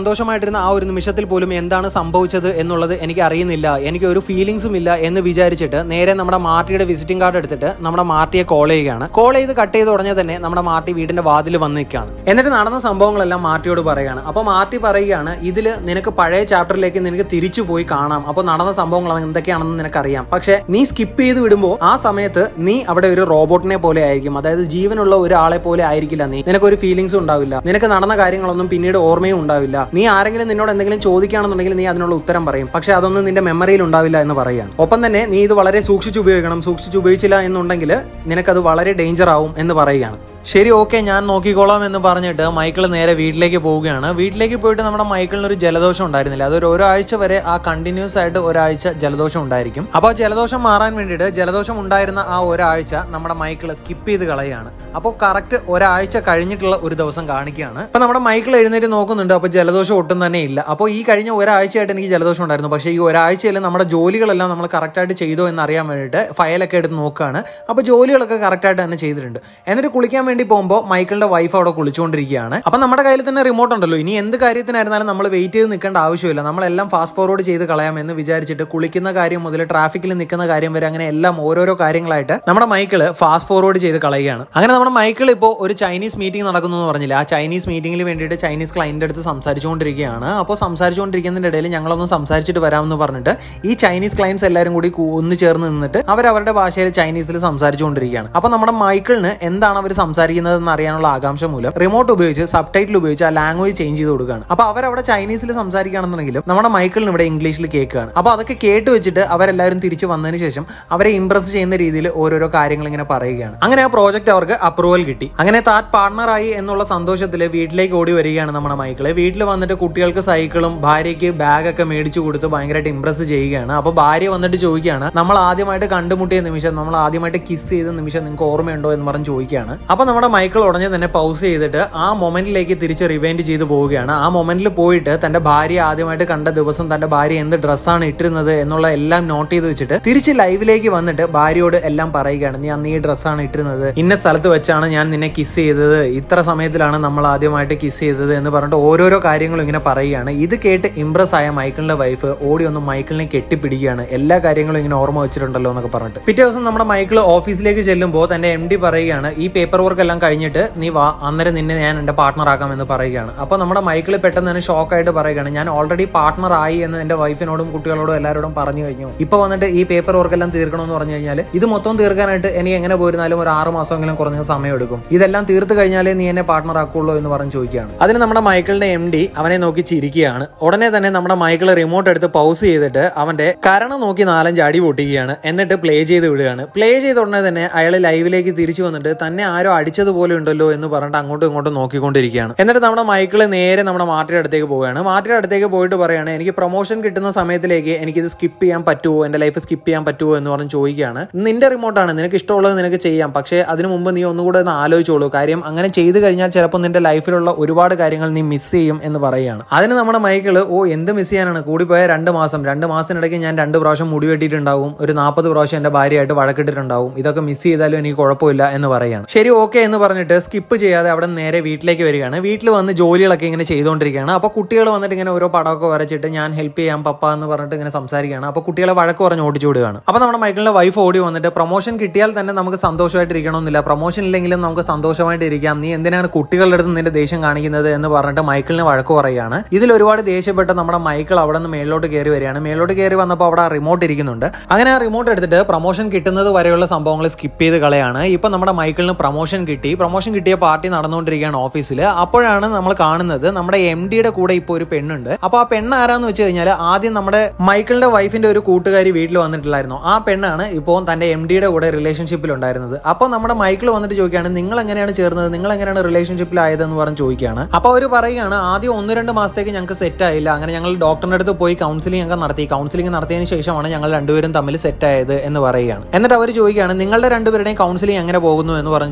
സന്തോഷമായിട്ടിരുന്ന ആ ഒരു നിമിഷത്തിൽ പോലും എന്താണ് സംഭവിച്ചത് എന്നുള്ളത് എനിക്ക് അറിയുന്നില്ല, എനിക്ക് ഒരു ഫീലിംഗ്സും ഇല്ല എന്ന് വിചാരിച്ചിട്ട് നേരെ നമ്മുടെ മാർട്ടിയുടെ വിസിറ്റിംഗ് കാർഡ് എടുത്തിട്ട് നമ്മുടെ മാർട്ടിയെ കോൾ ചെയ്യുകയാണ്. കോൾ ചെയ്ത് കട്ട് ചെയ്ത് ഉടനെ തന്നെ നമ്മുടെ മാർട്ടി വീടിന്റെ വാതിൽ വന്ന് നിൽക്കുകയാണ്. എന്നിട്ട് നടന്ന സംഭവങ്ങളെല്ലാം മാർട്ടിയോട് പറയുകയാണ്. അപ്പോൾ മാർട്ടി പറയുകയാണ്, ഇതിൽ നിനക്ക് പഴയ ചാപ്റ്ററിലേക്ക് നിനക്ക് തിരിച്ചു പോയി കാണാം, അപ്പോൾ നടന്ന സംഭവങ്ങൾ എന്തൊക്കെയാണെന്ന് നിനക്കറിയാം. പക്ഷെ നീ സ്കിപ്പ് ചെയ്ത് വിടുമ്പോൾ ആ സമയത്ത് നീ അവിടെ ഒരു റോബോട്ടിനെ പോലെ ആയിരിക്കും, അതായത് ജീവനുള്ള ഒരാളെ പോലെ ആയിരിക്കില്ല നീ. നിനക്കൊരു ഫീലിംഗ്സും ഉണ്ടാവില്ല, നിനക്ക് നടന്ന കാര്യങ്ങളൊന്നും പിന്നീട് ഓർമ്മയും ഉണ്ടാവില്ല. നീ ആരെങ്കിലും നിന്നോട് എന്തെങ്കിലും ചോദിക്കുകയാണെന്നുണ്ടെങ്കിൽ നീ അതിനുള്ള ഉത്തരം പറയും, പക്ഷെ അതൊന്നും നിന്റെ മെമ്മറിയിൽ ഉണ്ടാവില്ല എന്ന് പറയുകയാണ്. ഒപ്പം തന്നെ നീ ഇത് വളരെ സൂക്ഷിച്ച് ഉപയോഗിക്കണം, സൂക്ഷിച്ച് ഉപയോഗിച്ചില്ല എന്നുണ്ടെങ്കിൽ നിനക്കത് വളരെ ഡേഞ്ചർ ആവും എന്ന് പറയുകയാണ്. ശരി, ഓക്കെ, ഞാൻ നോക്കിക്കോളാം എന്ന് പറഞ്ഞിട്ട് മൈക്കിൾ നേരെ വീട്ടിലേക്ക് പോവുകയാണ്. വീട്ടിലേക്ക് പോയിട്ട് നമ്മുടെ മൈക്കിളിന് ഒരു ജലദോഷം ഉണ്ടായിരുന്നില്ല. അതൊരു ഒരാഴ്ച വരെ ആ കണ്ടിന്യൂസ് ആയിട്ട് ഒരാഴ്ച ജലദോഷം ഉണ്ടായിരിക്കും. അപ്പോൾ ജലദോഷം മാറാൻ വേണ്ടിയിട്ട് ജലദോഷം ഉണ്ടായിരുന്ന ആ ഒരാഴ്ച നമ്മുടെ മൈക്കിൾ സ്കിപ്പ് ചെയ്ത് കളയാണ്. അപ്പോൾ കറക്റ്റ് ഒരാഴ്ച കഴിഞ്ഞിട്ടുള്ള ഒരു ദിവസം കാണിക്കുകയാണ്. അപ്പോൾ നമ്മുടെ മൈക്കിൾ എഴുന്നേറ്റ് നോക്കുന്നുണ്ട്. അപ്പോൾ ജലദോഷം ഒട്ടും തന്നെ ഇല്ല. അപ്പോൾ ഈ കഴിഞ്ഞ ഒരാഴ്ചയായിട്ട് എനിക്ക് ജലദോഷം ഉണ്ടായിരുന്നു, പക്ഷേ ഈ ഒരാഴ്ചയിൽ നമ്മുടെ ജോലികളെല്ലാം നമ്മൾ കറക്റ്റായിട്ട് ചെയ്തോ എന്ന് അറിയാൻ വേണ്ടിയിട്ട് ഫയലൊക്കെ എടുത്ത് നോക്കുകയാണ്. അപ്പോൾ ജോലികളൊക്കെ കറക്റ്റായിട്ട് തന്നെ ചെയ്തിട്ടുണ്ട്. എന്നിട്ട് കുളിക്കാൻ വേണ്ടി പോകുമ്പോൾ മൈക്കിളിന്റെ വൈഫ് അവിടെ കുളിച്ചുകൊണ്ടിരിക്കുകയാണ്. അപ്പൊ നമ്മുടെ കയ്യിൽ തന്നെ റിമോട്ട് ഉണ്ടല്ലോ, ഇനി എന്ത് കാര്യത്തിനായിരുന്നാലും നമ്മൾ വെയിറ്റ് ചെയ്ത് നിൽക്കേണ്ട ആവശ്യമില്ല, നമ്മളെല്ലാം ഫാസ്റ്റ് ഫോർവേഡ് ചെയ്ത് കളയാം എന്ന് വിചാരിച്ചിട്ട് കുളിക്കുന്ന കാര്യം മുതൽ ട്രാഫിക്കിൽ നിൽക്കുന്ന കാര്യം വരെ അങ്ങനെ എല്ലാം ഓരോരോ കാര്യങ്ങളായിട്ട് നമ്മുടെ മൈക്കിൾ ഫാസ്റ്റ് ഫോർവേഡ് ചെയ്ത് കളയുകയാണ്. അങ്ങനെ നമ്മുടെ മൈക്കിൾ ഇപ്പോൾ ഒരു ചൈനീസ് മീറ്റിംഗ് നടക്കുന്നു എന്ന് പറഞ്ഞില്ല, ആ ചൈനീസ് മീറ്റിംഗിൽ വേണ്ടിയിട്ട് ചൈനീസ് ക്ലയന്റിന്റെ അടുത്ത് സംസാരിച്ചുകൊണ്ടിരിക്കുകയാണ്. അപ്പോൾ സംസാരിച്ചുകൊണ്ടിരിക്കുന്നതിന്റെ ഇടയിൽ ഞങ്ങളൊന്ന് സംസാരിച്ചിട്ട് വരാമെന്ന് പറഞ്ഞിട്ട് ഈ ചൈനീസ് ക്ലയന്റ്സ് എല്ലാവരും കൂടി ഒന്ന് ചേർന്ന് നിന്നിട്ട് അവരവരുടെ ഭാഷയിൽ ചൈനീസിൽ സംസാരിച്ചുകൊണ്ടിരിക്കുകയാണ്. അപ്പൊ നമ്മുടെ മൈക്കിളിന് എന്താണ് അവർ സംസാരിക്കുന്നത് അറിയാനുള്ള ആകാംക്ഷ മൂലം റിമോട്ട് ഉപയോഗിച്ച് സബ് ടൈറ്റിൽ ഉപയോഗിച്ച് ആ ലാംഗ്വേജ് ചേഞ്ച് ചെയ്ത് കൊടുക്കുകയാണ്. അപ്പൊ അവരവിടെ ചൈനീസിൽ സംസാരിക്കുകയാണെന്നുണ്ടെങ്കിലും നമ്മുടെ മൈക്കിളിന് ഇവിടെ ഇംഗ്ലീഷിൽ കേൾക്കുകയാണ്. അപ്പൊ അതൊക്കെ കേട്ട് വെച്ചിട്ട് അവരെല്ലാവരും തിരിച്ചു വന്നതിന് ശേഷം അവരെ ഇംപ്രസ് ചെയ്യുന്ന രീതിയിൽ ഓരോരോ കാര്യങ്ങൾ ഇങ്ങനെ പറയുകയാണ്. അങ്ങനെ ആ പ്രോജക്റ്റ് അവർക്ക് അപ്രൂവൽ കിട്ടി. അങ്ങനെ താറ്റ് പാർട്ണറായി എന്നുള്ള സന്തോഷത്തിൽ വീട്ടിലേക്ക് ഓടി വരികയാണ് നമ്മുടെ മൈക്കിള്. വീട്ടിൽ വന്നിട്ട് കുട്ടികൾക്ക് സൈക്കിളും ഭാര്യയ്ക്ക് ബാഗൊക്കെ മേടിച്ചു കൊടുത്ത് ഭയങ്കരമായിട്ട് ഇംപ്രസ് ചെയ്യുകയാണ്. അപ്പൊ ഭാര്യ വന്നിട്ട് ചോദിക്കുകയാണ്, നമ്മൾ ആദ്യമായിട്ട് കണ്ടുമുട്ടിയ നിമിഷം, നമ്മൾ ആദ്യമായിട്ട് കിസ് ചെയ്ത നിമിഷം നിങ്ങൾക്ക് ഓർമ്മയുണ്ടോ എന്ന് പറഞ്ഞ് ചോദിക്കുകയാണ്. അപ്പൊ നമ്മുടെ മൈക്കിൾ ഉടനെ തന്നെ പൗസ് ചെയ്തിട്ട് ആ മൊമെന്റിലേക്ക് തിരിച്ച് റിവൈൻഡ് ചെയ്ത് പോവുകയാണ്. ആ മൊമെന്റിൽ പോയിട്ട് തന്റെ ഭാര്യ ആദ്യമായിട്ട് കണ്ട ദിവസം തന്റെ ഭാര്യ എന്ത് ഡ്രസ്സാണ് ഇട്ടിരുന്നത് എന്നുള്ള എല്ലാം നോട്ട് ചെയ്ത് വെച്ചിട്ട് തിരിച്ച് ലൈവിലേക്ക് വന്നിട്ട് ഭാര്യയോട് എല്ലാം പറയുകയാണ്, നീ അന്ന് ഈ ഡ്രസ്സാണ് ഇട്ടിരുന്നത്, ഇന്ന സ്ഥലത്ത് വെച്ചാണ് ഞാൻ നിന്നെ കിസ് ചെയ്തത്, ഇത്ര സമയത്തിലാണ് നമ്മൾ ആദ്യമായിട്ട് കിസ് ചെയ്തത് എന്ന് പറഞ്ഞിട്ട് ഓരോരോ കാര്യങ്ങളും ഇങ്ങനെ പറയുകയാണ്. ഇത് കേട്ട് ഇംപ്രസ് ആയ മൈക്കിളിന്റെ വൈഫ് ഓടി ഒന്ന് മൈക്കിളിനെ കെട്ടിപ്പിടിക്കുകയാണ്. എല്ലാ കാര്യങ്ങളും ഇങ്ങനെ ഓർമ്മ വെച്ചിട്ടുണ്ടല്ലോ എന്നൊക്കെ പറഞ്ഞിട്ട്. പിറ്റേ ദിവസം നമ്മുടെ മൈക്കിൾ ഓഫീസിലേക്ക് ചെല്ലുമ്പോൾ തന്റെ എം ഡി പറയുകയാണ്, ഈ പേപ്പർ വർക്ക് എല്ലാം കഴിഞ്ഞിട്ട് നീ വാ, അന്നേരം നിന്നെ ഞാൻ എന്റെ പാർട്ണർ ആക്കാം എന്ന് പറയുകയാണ്. അപ്പൊ നമ്മുടെ മൈക്കിൾ പെട്ടെന്ന് തന്നെ ഷോക്കായിട്ട് പറയുകയാണ്, ഞാൻ ഓൾറെഡി പാർട്ണർ ആയി എന്ന് എന്റെ വൈഫിനോടും കുട്ടികളോടും എല്ലാവരോടും പറഞ്ഞു കഴിഞ്ഞു. ഇപ്പൊ വന്നിട്ട് ഈ പേപ്പർ വർക്ക് എല്ലാം തീർക്കണമെന്ന് പറഞ്ഞു കഴിഞ്ഞാൽ ഇത് മൊത്തം തീർക്കാനായിട്ട് എനിക്ക് എങ്ങനെ പോയിരുന്നാലും ഒരു ആറ് മാസമെങ്കിലും കുറഞ്ഞ സമയം എടുക്കും, ഇതെല്ലാം തീർത്ത് കഴിഞ്ഞാലേ നീ എന്നെ പാർട്ണർ ആക്കുള്ളൂ എന്ന് പറഞ്ഞ് ചോദിക്കുകയാണ്. അതിന് നമ്മുടെ മൈക്കിളിന്റെ എം ഡി അവനെ നോക്കി ചിരിക്കുകയാണ്. ഉടനെ തന്നെ നമ്മുടെ മൈക്കിൾ റിമോട്ട് എടുത്ത് പൗസ് ചെയ്തിട്ട് അവന്റെ കരണം നോക്കി നാലഞ്ച് അടി പൊട്ടിക്കുകയാണ്. എന്നിട്ട് പ്ലേ ചെയ്ത് വിടുകയാണ്. പ്ലേ ചെയ്ത ഉടനെ തന്നെ അയാൾ ലൈവിലേക്ക് തിരിച്ചു വന്നിട്ട് തന്നെ ആരോ അടിച്ചതുപോലെ ഉണ്ടല്ലോ എന്ന് പറഞ്ഞിട്ട് അങ്ങോട്ടും ഇങ്ങോട്ടും നോക്കിക്കൊണ്ടിരിക്കുകയാണ്. എന്നിട്ട് നമ്മുടെ മൈക്കിൾ നേരെ നമ്മുടെ മാർട്ടിയുടെ അടുത്തേക്ക് പോവുകയാണ്. മാർട്ടിയുടെ അടുത്തേക്ക് പോയിട്ട് പറയുകയാണ്, എനിക്ക് പ്രൊമോഷൻ കിട്ടുന്ന സമയത്തിലേക്ക് എനിക്കിത് സ്കിപ്പ് ചെയ്യാൻ പറ്റുമോ, എന്റെ ലൈഫ് സ്കിപ്പ് ചെയ്യാൻ പറ്റുമോ എന്ന് പറഞ്ഞ് ചോദിക്കുകയാണ്. നിന്റെ റിമോട്ടാണ്, നിനക്ക് ഇഷ്ടമുള്ളത് നിനക്ക് ചെയ്യാം, പക്ഷേ അതിനു മുമ്പ് നീ ഒന്നുകൂടെ ഒന്ന് ആലോചിച്ചോളൂ, കാര്യം അങ്ങനെ ചെയ്ത് കഴിഞ്ഞാൽ ചിലപ്പോൾ നിന്റെ ലൈഫിലുള്ള ഒരുപാട് കാര്യങ്ങൾ നീ മിസ് ചെയ്യും എന്ന് പറയുകയാണ്. അതിന് നമ്മുടെ മൈക്കിള്, ഓ എന്ത് മിസ് ചെയ്യാനാണ്, കൂടിപ്പോയ രണ്ട് മാസം രണ്ട് മാസത്തിനിടയ്ക്ക് ഞാൻ രണ്ട് പ്രാവശ്യം മുടി വെട്ടിയിട്ടുണ്ടാവും, ഒരു നാൽപ്പത് പ്രാവശ്യം എന്റെ ഭാര്യയായിട്ട് വഴക്കിട്ടിട്ടുണ്ടാവും, ഇതൊക്കെ മിസ് ചെയ്താലും എനിക്ക് കുഴപ്പമില്ല എന്ന് പറയുകയാണ്. ശരി, ഓക്കെ എന്ന് പറഞ്ഞിട്ട് സ്കിപ്പ് ചെയ്യാതെ അവിടെ നേരെ വീട്ടിലേക്ക് വരികയാണ്. വീട്ടിൽ വന്ന് ജോലികളൊക്കെ ഇങ്ങനെ ചെയ്തുകൊണ്ടിരിക്കുകയാണ്. അപ്പോൾ കുട്ടികൾ വന്നിട്ട് ഇങ്ങനെ ഓരോ പടമൊക്കെ വരച്ചിട്ട് ഞാൻ ഹെൽപ്പ് ചെയ്യാം പപ്പ എന്ന് പറഞ്ഞിട്ട് ഇങ്ങനെ സംസാരിക്കുകയാണ്. അപ്പോൾ കുട്ടികളെ വഴക്ക് പറഞ്ഞ് ഓടിച്ചു വിടുകയാണ്. അപ്പോൾ നമ്മുടെ മൈക്കിളിന്റെ വൈഫ് ഓടി വന്നിട്ട്, പ്രൊമോഷൻ കിട്ടിയാൽ തന്നെ നമുക്ക് സന്തോഷമായിട്ട് ഇരിക്കണമെന്നില്ല, പ്രൊമോഷൻ ഇല്ലെങ്കിലും നമുക്ക് സന്തോഷമായിട്ട് ഇരിക്കാം, നീ എന്തിനാണ് കുട്ടികളുടെ അടുത്ത് നിന്റെ ദേഷ്യം കാണിക്കുന്നത് എന്ന് പറഞ്ഞിട്ട് മൈക്കിളിനെ വഴക്ക് പറയുകയാണ്. ഇതിൽ ഒരുപാട് ദേഷ്യപ്പെട്ട് നമ്മുടെ മൈക്കിൾ അവിടെ നിന്ന് മേളിലോട്ട് കയറി വരികയാണ്. മേളിലോട്ട് കയറി വന്നപ്പോൾ അവിടെ റിമോട്ട് ഇരിക്കുന്നുണ്ട്. അങ്ങനെ ആ റിമോട്ട് എടുത്തിട്ട് പ്രൊമോഷൻ കിട്ടുന്നത് വരെയുള്ള സംഭവങ്ങൾ സ്കിപ്പ് ചെയ്ത് കളയാണ്. ഇപ്പൊ നമ്മുടെ മൈക്കിളിന് പ്രൊമോഷൻ കിട്ടി. പ്രൊമോഷൻ കിട്ടിയ പാർട്ടി നടന്നുകൊണ്ടിരിക്കുകയാണ് ഓഫീസിൽ. അപ്പോഴാണ് നമ്മൾ കാണുന്നത് നമ്മുടെ എം ഡിയുടെ കൂടെ ഇപ്പോൾ ഒരു പെണ്ണുണ്ട്. അപ്പൊ ആ പെണ്ണ് ആരാന്ന് വെച്ച് കഴിഞ്ഞാൽ ആദ്യം നമ്മുടെ മൈക്കിളിന്റെ വൈഫിന്റെ ഒരു കൂട്ടുകാരി വീട്ടിൽ വന്നിട്ടില്ലായിരുന്നു. ആ പെണ്ണാണ് ഇപ്പോൾ തന്റെ എം ഡിയുടെ കൂടെ റിലേഷൻഷിപ്പിൽ ഉണ്ടായിരുന്നത്. അപ്പോൾ നമ്മുടെ മൈക്കിൾ വന്നിട്ട് ചോദിക്കുകയാണ്, നിങ്ങൾ എങ്ങനെയാണ് ചേർന്നത്, നിങ്ങൾ എങ്ങനെയാണ് റിലേഷൻഷിപ്പിലായതെന്ന് പറഞ്ഞ് ചോദിക്കുകയാണ്. അപ്പോൾ അവർ പറയുകയാണ്, ആദ്യം ഒന്ന് രണ്ട് മാസത്തേക്ക് ഞങ്ങൾക്ക് സെറ്റ് ആയില്ല, അങ്ങനെ ഞങ്ങൾ ഡോക്ടറിന്റെ അടുത്ത് പോയി കൗൺസിലിംഗ് ഒക്കെ നടത്തി, കൗൺസിലിംഗ് നടത്തിയതിന് ശേഷമാണ് ഞങ്ങൾ രണ്ടുപേരും തമ്മിൽ സെറ്റ് ആയത് എന്ന് പറയുകയാണ്. എന്നിട്ട് അവർ ചോദിക്കുകയാണ്, നിങ്ങളുടെ രണ്ടുപേരുടെയും കൗൺസിലിംഗ് എങ്ങനെ പോകുന്നു എന്ന് പറഞ്ഞ് ചോദിക്കുകയാണ്.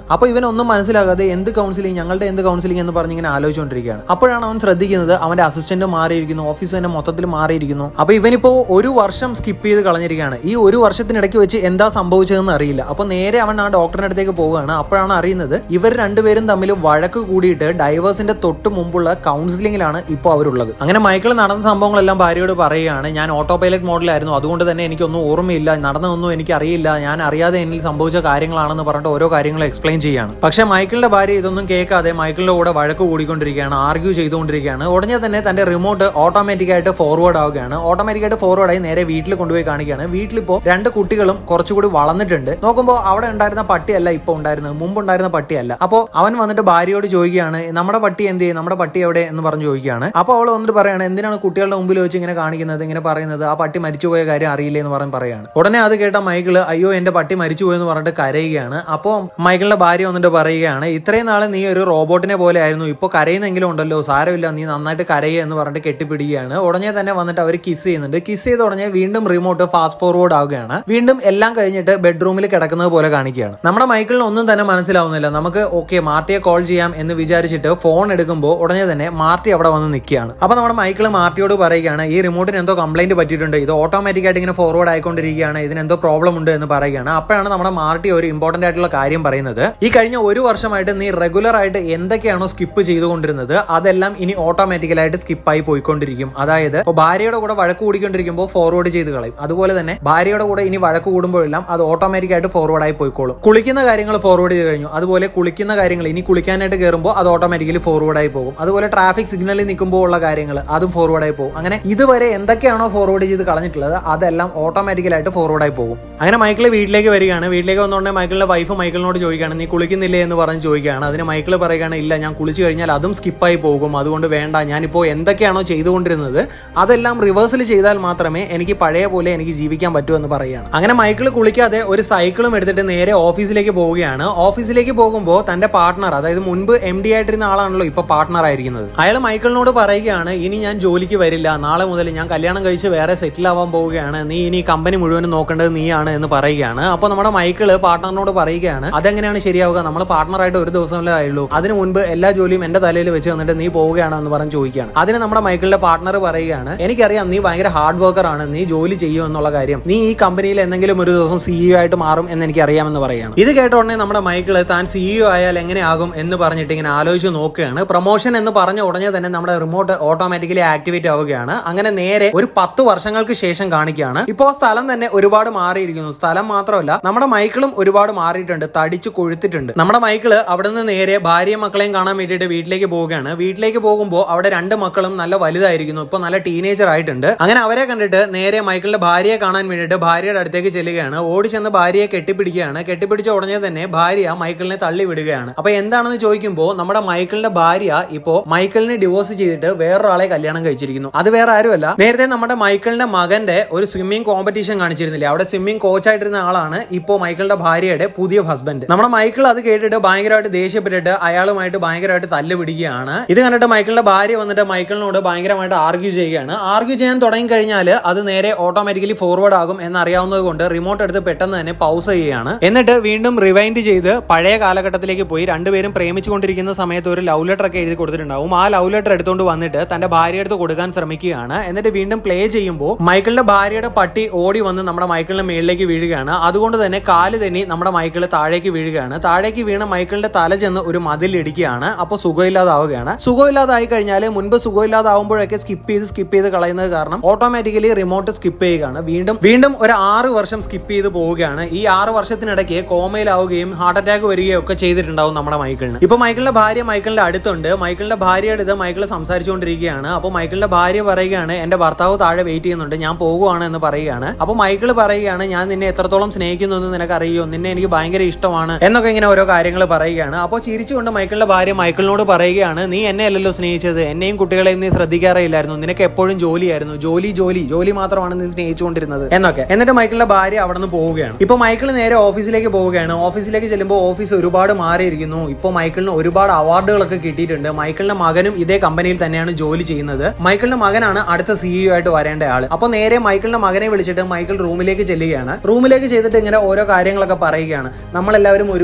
അപ്പൊ ഇവനൊന്നും മനസ്സിലാകാതെ എന്ത് കൗൺസിലിംഗ്, ഞങ്ങളുടെ എന്ത് കൗൺസിലിംഗ് എന്ന് പറഞ്ഞ് ഇങ്ങനെ ആലോചിച്ചുകൊണ്ടിരിക്കുകയാണ്. അപ്പോഴാണ് അവൻ ശ്രദ്ധിക്കുന്നത് അവന്റെ അസിസ്റ്റന്റ് മാറിയിരിക്കുന്നു, ഓഫീസ് തന്നെ മൊത്തത്തിൽ മാറിയിരിക്കുന്നു. അപ്പൊ ഇവനിപ്പോ ഒരു വർഷം സ്കിപ്പ് ചെയ്ത് കളഞ്ഞിരിക്കുകയാണ്. ഈ ഒരു വർഷത്തിനിടയ്ക്ക് വെച്ച് എന്താ സംഭവിച്ചതെന്ന് അറിയില്ല. അപ്പൊ നേരെ അവൻ ആ ഡോക്ടറിന്റെ അടുത്തേക്ക് പോവുകയാണ്. അപ്പോഴാണ് അറിയുന്നത് ഇവർ രണ്ടുപേരും തമ്മിൽ വഴക്ക് കൂടിയിട്ട് ഡൈവേഴ്സിന്റെ തൊട്ട് മുമ്പുള്ള കൗൺസിലിംഗിലാണ് ഇപ്പോൾ അവരുള്ളത്. അങ്ങനെ മൈക്കിൾ നടന്ന സംഭവങ്ങളെല്ലാം ഭാര്യയോട് പറയുകയാണ്, ഞാൻ ഓട്ടോ പൈലറ്റ് മോഡലായിരുന്നു, അതുകൊണ്ട് തന്നെ എനിക്കൊന്നും ഓർമ്മയില്ല, നടന്നതൊന്നും എനിക്ക് അറിയില്ല, ഞാൻ അറിയാതെ എന്നിൽ സംഭവിച്ച കാര്യങ്ങളാണെന്ന് പറഞ്ഞിട്ട് ഓരോ കാര്യങ്ങൾ എക്സ്പ്ലെയിൻ ചെയ്യാണ്. പക്ഷെ മൈക്കിളിന്റെ ഭാര്യ ഇതൊന്നും കേൾക്കാതെ മൈക്കിളിന്റെ കൂടെ വഴക്ക് കൂടിക്കൊണ്ടിരിക്കുകയാണ്, ആർഗ്യൂ ചെയ്തുകൊണ്ടിരിക്കുകയാണ്. ഉടനെ തന്നെ തന്റെ റിമോട്ട് ഓട്ടോമാറ്റിക് ആയിട്ട് ഫോർവേഡ് ആവുകയാണ്. ഓട്ടോമാറ്റിക് ആയിട്ട് ഫോർവേഡ് ആയി നേരെ വീട്ടിൽ കൊണ്ടുപോയി കാണിക്കുകയാണ്. വീട്ടിലിപ്പോ രണ്ട് കുട്ടികളും കുറച്ചുകൂടി വളർന്നിട്ടുണ്ട്. നോക്കുമ്പോൾ അവിടെ ഉണ്ടായിരുന്ന പട്ടിയല്ല ഇപ്പൊ ഉണ്ടായിരുന്നത്, മുമ്പ് ഉണ്ടായിരുന്ന പട്ടിയല്ല. അപ്പോൾ അവൻ വന്നിട്ട് ഭാര്യയോട് ചോദിക്കുകയാണ്, നമ്മുടെ പട്ടി എന്ത് ചെയ്യും, നമ്മുടെ പട്ടി എവിടെ എന്ന് പറഞ്ഞ് ചോദിക്കുകയാണ്. അപ്പോൾ അവൾ വന്നിട്ട് പറയാണ്, എന്തിനാണ് കുട്ടികളുടെ മുമ്പിൽ വെച്ച് ഇങ്ങനെ കാണിക്കുന്നത്, ഇങ്ങനെ പറയുന്നത്, ആ പട്ടി മരിച്ചുപോയ കാര്യം അറിയില്ലേ എന്ന് പറഞ്ഞ് പറയാണ്. ഉടനെ അത് കേട്ട മൈക്കിള് അയ്യോ എന്റെ പട്ടി മരിച്ചുപോയെന്ന് പറഞ്ഞിട്ട് കരയുകയാണ്. അപ്പോൾ മൈക്കിളിന്റെ ഭാര്യ വന്നിട്ട് പറയുകയാണ്, ഇത്രയും നാളെ നീ ഒരു റോബോട്ടിനെ പോലെ ആയിരുന്നു, ഇപ്പൊ കരയുന്നെങ്കിലും ഉണ്ടല്ലോ, സാരമില്ല, നീ നന്നായിട്ട് കരയുക എന്ന് പറഞ്ഞിട്ട് കെട്ടിപ്പിടിക്കുകയാണ്. ഉടനെ തന്നെ വന്നിട്ട് അവർ കിസ് ചെയ്യുന്നുണ്ട്. കിസ് ചെയ്ത് ഉടനെ വീണ്ടും റിമോട്ട് ഫാസ്റ്റ് ഫോർവേഡ് ആവുകയാണ്. വീണ്ടും എല്ലാം കഴിഞ്ഞിട്ട് ബെഡ്റൂമിൽ കിടക്കുന്നത് പോലെ കാണിക്കുകയാണ്. നമ്മുടെ മൈക്കിളിന് ഒന്നും തന്നെ മനസ്സിലാവുന്നില്ല. നമുക്ക് ഓക്കെ മാർട്ടിയെ കോൾ ചെയ്യാം എന്ന് വിചാരിച്ചിട്ട് ഫോൺ എടുക്കുമ്പോൾ ഉടനെ തന്നെ മാർട്ടി അവിടെ വന്ന് നിൽക്കുകയാണ്. അപ്പൊ നമ്മുടെ മൈക്കിൾ മാർട്ടിയോട് പറയുകയാണ്, ഈ റിമോട്ടിന് എന്തോ കംപ്ലൈന്റ് പറ്റിയിട്ടുണ്ട്, ഇത് ഓട്ടോമാറ്റിക് ആയിട്ട് ഇങ്ങനെ ഫോർവേഡ് ആയിക്കൊണ്ടിരിക്കുകയാണ്, ഇതിന് എന്തോ പ്രോബ്ലം ഉണ്ട് എന്ന് പറയുകയാണ്. അപ്പോഴാണ് നമ്മുടെ മാർട്ടി ഒരു ഇമ്പോർട്ടന്റ് ആയിട്ടുള്ള കാര്യം പറയുന്നത്, ഈ കഴിഞ്ഞ ഒരു വർഷമായിട്ട് നീ റെഗുലർ ആയിട്ട് എന്തൊക്കെയാണോ സ്കിപ്പ് ചെയ്തുകൊണ്ടിരുന്നത് അതെല്ലാം ഇനി ഓട്ടോമാറ്റിക്കലായിട്ട് സ്കിപ്പായി പോയിക്കൊണ്ടിരിക്കും. അതായത് ഇപ്പോൾ ഭാര്യയുടെ കൂടെ വഴക്ക് കൂടിക്കൊണ്ടിരിക്കുമ്പോൾ ഫോർവേഡ് ചെയ്ത് കളയും. അതുപോലെ തന്നെ ഭാര്യയുടെ കൂടെ ഇനി വഴക്ക് കൂടുമ്പോഴെല്ലാം അത് ഓട്ടോമാറ്റിക് ആയിട്ട് ഫോർവേഡ് ആയി പോയിക്കോളും. കുളിക്കുന്ന കാര്യങ്ങൾ ഫോർവേഡ് ചെയ്ത് കഴിഞ്ഞു, അതുപോലെ കുളിക്കുന്ന കാര്യങ്ങൾ ഇനി കുളിക്കാനായിട്ട് കയറുമ്പോൾ അത് ഓട്ടോമാറ്റിക്കലി ഫോർവേഡ് ആയി പോകും. അതുപോലെ ട്രാഫിക് സിഗ്നലിൽ നിൽക്കുമ്പോൾ ഉള്ള കാര്യങ്ങൾ അതും ഫോർവേഡ് ആയി പോകും. അങ്ങനെ ഇതുവരെ എന്തൊക്കെയാണോ ഫോർവേഡ് ചെയ്ത് കളഞ്ഞിട്ടുള്ളത് അതെല്ലാം ഓട്ടോമാറ്റിക്കലായിട്ട് ഫോർവേഡ് ആയി പോകും. അങ്ങനെ മൈക്കിൾ വീട്ടിലേക്ക് വരികയാണ്. വീട്ടിലേക്ക് വന്നുകൊണ്ട് മൈക്കിളിന്റെ വൈഫ് മൈക്കിളിനോട് ചോദിക്കുകയാണ്, നീ കുളിക്കുന്നില്ലേ എന്ന് പറഞ്ഞ് ചോദിക്കുകയാണ്. അതിന് മൈക്കിൾ പറയുകയാണ്, ഇല്ല ഞാൻ കുളിച്ചു കഴിഞ്ഞാൽ അതും സ്കിപ്പായി പോകും, അതുകൊണ്ട് വേണ്ട, ഞാനിപ്പോൾ എന്തൊക്കെയാണോ ചെയ്തുകൊണ്ടിരുന്നത് അതെല്ലാം റിവേഴ്സിൽ ചെയ്താൽ മാത്രമേ എനിക്ക് പഴയ പോലെ എനിക്ക് ജീവിക്കാൻ പറ്റൂ എന്ന് പറയുകയാണ്. അങ്ങനെ മൈക്കിൾ കുളിക്കാതെ ഒരു സൈക്കിളും എടുത്തിട്ട് നേരെ ഓഫീസിലേക്ക് പോവുകയാണ്. ഓഫീസിലേക്ക് പോകുമ്പോൾ തന്റെ പാർട്ട്ണർ, അതായത് മുൻപ് എം ഡി ആയിട്ടിരുന്ന ആളാണല്ലോ ഇപ്പൊ പാർട്ട്ണർ ആയിരിക്കുന്നത്, അയാൾ മൈക്കിളിനോട് പറയുകയാണ്, ഇനി ഞാൻ ജോലിക്ക് വരില്ല, നാളെ മുതൽ ഞാൻ കല്യാണം കഴിച്ച് വേറെ സെറ്റിൽ ആവാൻ പോവുകയാണ്, നീ ഇനി കമ്പനി മുഴുവനും നോക്കേണ്ടത് നീയാണ് എന്ന് പറയുകയാണ്. അപ്പൊ നമ്മുടെ മൈക്കിള് പാർട്ട്ണറിനോട് പറയുകയാണ്, അതെങ്ങനെയാണ് ശരിയാവുക, നമ്മൾ പാർട്ട്ണറായിട്ട് ഒരു ദിവസമല്ലേ ആയുള്ളൂ, അതിന് മുൻപ് എല്ലാ ജോലിയും എന്റെ തലയിൽ വെച്ച് വന്നിട്ട് നീ പോവുകയാണോ എന്ന് പറഞ്ഞ് ചോദിക്കുകയാണ്. അതിന് നമ്മുടെ മൈക്കിളിന്റെ പാർട്ട്ണർ പറയുകയാണ്, എനിക്കറിയാം നീ ഭയങ്കര ഹാർഡ് വർക്കർ ആണ്, നീ ജോലി ചെയ്യും എന്നുള്ള കാര്യം, നീ ഈ കമ്പനിയിൽ എന്തെങ്കിലും ഒരു ദിവസം സിഇഒ ആയിട്ട് മാറും എന്ന് എനിക്ക് അറിയാമെന്ന് പറയുകയാണ്. ഇത് കേട്ട ഉടനെ നമ്മുടെ മൈക്കിള് താൻ സിഇഒ ആയാൽ എങ്ങനെയാകും എന്ന് പറഞ്ഞിട്ട് ഇങ്ങനെ ആലോചിച്ച് നോക്കുകയാണ്. പ്രൊമോഷൻ എന്ന് പറഞ്ഞ ഉടനെ തന്നെ നമ്മുടെ റിമോട്ട് ഓട്ടോമാറ്റിക്കലി ആക്ടിവേറ്റ് ആവുകയാണ്. അങ്ങനെ നേരെ ഒരു പത്ത് വർഷങ്ങൾക്ക് ശേഷം കാണിക്കുകയാണ്. ഇപ്പോൾ സ്ഥലം തന്നെ ഒരുപാട് മാറിയിരിക്കുന്നു. സ്ഥലം മാത്രമല്ല നമ്മുടെ മൈക്കിളും ഒരുപാട് മാറിയിട്ടുണ്ട്, തടിച്ചു കൊഴുത്തിട്ടുണ്ട്. നമ്മുടെ മൈക്കിള് അവിടെ നിന്ന് നേരെ ഭാര്യയും മക്കളെയും കാണാൻ വേണ്ടിയിട്ട് വീട്ടിലേക്ക് പോവുകയാണ്. വീട്ടിലേക്ക് പോകുമ്പോൾ അവിടെ രണ്ട് മക്കളും നല്ല വലുതായിരിക്കുന്നു, ഇപ്പൊ നല്ല ടീനേജർ ആയിട്ടുണ്ട്. അങ്ങനെ അവരെ കണ്ടിട്ട് നേരെ മൈക്കിളിന്റെ ഭാര്യയെ കാണാൻ വേണ്ടിയിട്ട് ഭാര്യയുടെ അടുത്തേക്ക് ചെല്ലുകയാണ്. ഓടി ചെന്ന് ഭാര്യയെ കെട്ടിപ്പിടിക്കുകയാണ്. കെട്ടിപ്പിടിച്ച ഉടനെ തന്നെ ഭാര്യ മൈക്കിളിനെ തള്ളി വിടുകയാണ്. അപ്പൊ എന്താണെന്ന് ചോദിക്കുമ്പോൾ നമ്മുടെ മൈക്കിളിന്റെ ഭാര്യ ഇപ്പോ മൈക്കിളിനെ ഡിവോഴ്സ് ചെയ്തിട്ട് വേറൊരാളെ കല്യാണം കഴിച്ചിരിക്കുന്നു. അത് വേറെ ആരുമല്ല, നേരത്തെ നമ്മുടെ മൈക്കിളിന്റെ മകന്റെ ഒരു സ്വിമ്മിംഗ് കോമ്പറ്റീഷൻ കാണിച്ചിരുന്നില്ലേ, അവിടെ സ്വിമ്മിംഗ് കോച്ചായിട്ടിരുന്ന ആളാണ് ഇപ്പോ മൈക്കിളിന്റെ ഭാര്യയുടെ പുതിയ ഹസ്ബൻഡ്. നമ്മുടെ മൈക്കിൾ അത് കേട്ടിട്ട് ഭയങ്കരമായിട്ട് ദേഷ്യപ്പെട്ടിട്ട് അയാളുമായിട്ട് ഭയങ്കരമായിട്ട് തല്ല് പിടിക്കുകയാണ്. ഇത് കണ്ടിട്ട് മൈക്കിളിന്റെ ഭാര്യ വന്നിട്ട് മൈക്കിളിനോട് ഭയങ്കരമായിട്ട് ആർഗ്യൂ ചെയ്യുകയാണ്. ആർഗ്യൂ ചെയ്യാൻ തുടങ്ങി കഴിഞ്ഞാൽ അത് നേരെ ഓട്ടോമാറ്റിക്കലി ഫോർവേഡ് ആകും എന്നറിയാവുന്നത് കൊണ്ട് റിമോട്ട് എടുത്ത് പെട്ടെന്ന് തന്നെ പൗസ് ചെയ്യുകയാണ്. എന്നിട്ട് വീണ്ടും റിവൈൻഡ് ചെയ്ത് പഴയ കാലഘട്ടത്തിലേക്ക് പോയി രണ്ടുപേരും പ്രേമിച്ചുകൊണ്ടിരിക്കുന്ന സമയത്ത് ഒരു ലവ് ലെറ്റർ ഒക്കെ എഴുതി കൊടുത്തിട്ടുണ്ടാവും. ആ ലവ് ലെറ്റർ എടുത്തുകൊണ്ട് വന്നിട്ട് തന്റെ ഭാര്യ എടുത്ത് കൊടുക്കാൻ ശ്രമിക്കുകയാണ്. എന്നിട്ട് വീണ്ടും പ്ലേ ചെയ്യുമ്പോൾ മൈക്കിളിന്റെ ഭാര്യയുടെ പട്ടി ഓടി വന്ന് നമ്മുടെ മൈക്കിളിന്റെ മേളിലേക്ക് വീഴുകയാണ്. അതുകൊണ്ട് തന്നെ കാല് തന്നെ നമ്മുടെ മൈക്കിൾ താഴേക്ക് വീഴുകയാണ്. താഴേക്ക് വീണ മൈക്കിളിന്റെ തല ചെന്ന് ഒരു മതിൽ ഇടിക്കുകയാണ്. അപ്പോൾ സുഖമില്ലാതാവുകയാണ്. സുഖമില്ലാതായി കഴിഞ്ഞാൽ മുൻപ് സുഖമില്ലാതാവുമ്പോഴൊക്കെ സ്കിപ്പ് ചെയ്ത് സ്കിപ്പ് ചെയ്ത് കളയുന്നത് കാരണം ഓട്ടോമാറ്റിക്കലി റിമോട്ട് സ്കിപ്പ് ചെയ്യുകയാണ്. വീണ്ടും വീണ്ടും ഒരു ആറ് വർഷം സ്കിപ്പ് ചെയ്ത് പോവുകയാണ്. ഈ ആറ് വർഷത്തിനിടയ്ക്ക് കോമയിലാവുകയും ഹാർട്ട് അറ്റാക്ക് വരികയും ഒക്കെ ചെയ്തിട്ടുണ്ടാവും നമ്മുടെ മൈക്കിളിന്. ഇപ്പൊ മൈക്കിളിന്റെ ഭാര്യ മൈക്കിളിന്റെ അടുത്തുണ്ട്. മൈക്കിളിന്റെ ഭാര്യയുടെ ഇത് മൈക്കിൾ സംസാരിച്ചുകൊണ്ടിരിക്കുകയാണ്. അപ്പോൾ മൈക്കിളിന്റെ ഭാര്യ പറയുകയാണ്, എന്റെ ഭർത്താവ് താഴെ വെയിറ്റ് ചെയ്യുന്നുണ്ട്, ഞാൻ പോകുവാണ് എന്ന് പറയുകയാണ്. അപ്പോൾ മൈക്കിൾ പറയുകയാണ്, ഞാൻ നിന്നെ എത്രത്തോളം സ്നേഹിക്കുന്നു എന്ന് നിനക്ക് അറിയോ, നിന്നെ എനിക്ക് ഭയങ്കര ഇഷ്ടമാണ് എന്നൊക്കെ ഇങ്ങനെ ഓരോ കാര്യങ്ങൾ പറയുകയാണ്. അപ്പോൾ ചിരിച്ചുകൊണ്ട് മൈക്കിളിന്റെ ഭാര്യ മൈക്കിളിനോട് പറയുകയാണ്, നീ എന്നെ അല്ലല്ലോ സ്നേഹിച്ചത്, എന്നെയും കുട്ടികളെയും നീ ശ്രദ്ധിക്കാറില്ലായിരുന്നു, നിനക്ക് എപ്പോഴും ജോലിയായിരുന്നു, ജോലി ജോലി ജോലി മാത്രമാണ് നീ സ്നേഹിച്ചുകൊണ്ടിരുന്നത് എന്നൊക്കെ. എന്നിട്ട് മൈക്കിളിന്റെ ഭാര്യ അവിടെ നിന്ന് പോവുകയാണ്. ഇപ്പൊ മൈക്കിൾ നേരെ ഓഫീസിലേക്ക് പോവുകയാണ്. ഓഫീസിലേക്ക് ചെല്ലുമ്പോൾ ഓഫീസ് ഒരുപാട് മാറിയിരിക്കുന്നു. ഇപ്പോൾ മൈക്കിളിന് ഒരുപാട് അവാർഡുകളൊക്കെ കിട്ടിയിട്ടുണ്ട്. മൈക്കിളിന്റെ മകനും ഇതേ കമ്പനിയിൽ തന്നെയാണ് ജോലി ചെയ്യുന്നത്. മൈക്കിളിന്റെ മകനാണ് അടുത്ത സിഇഒ ആയിട്ട് വരേണ്ട ആള്. അപ്പോൾ നേരെ മൈക്കിളിന്റെ മകനെ വിളിച്ചിട്ട് മൈക്കിൾ റൂമിലേക്ക് ചെല്ലുകയാണ്. റൂമിലേക്ക് ചെയ്തിട്ട് ഇങ്ങനെ ഓരോ കാര്യങ്ങളൊക്കെ പറയുകയാണ്. നമ്മളെല്ലാവരും ഒരുമിച്ച്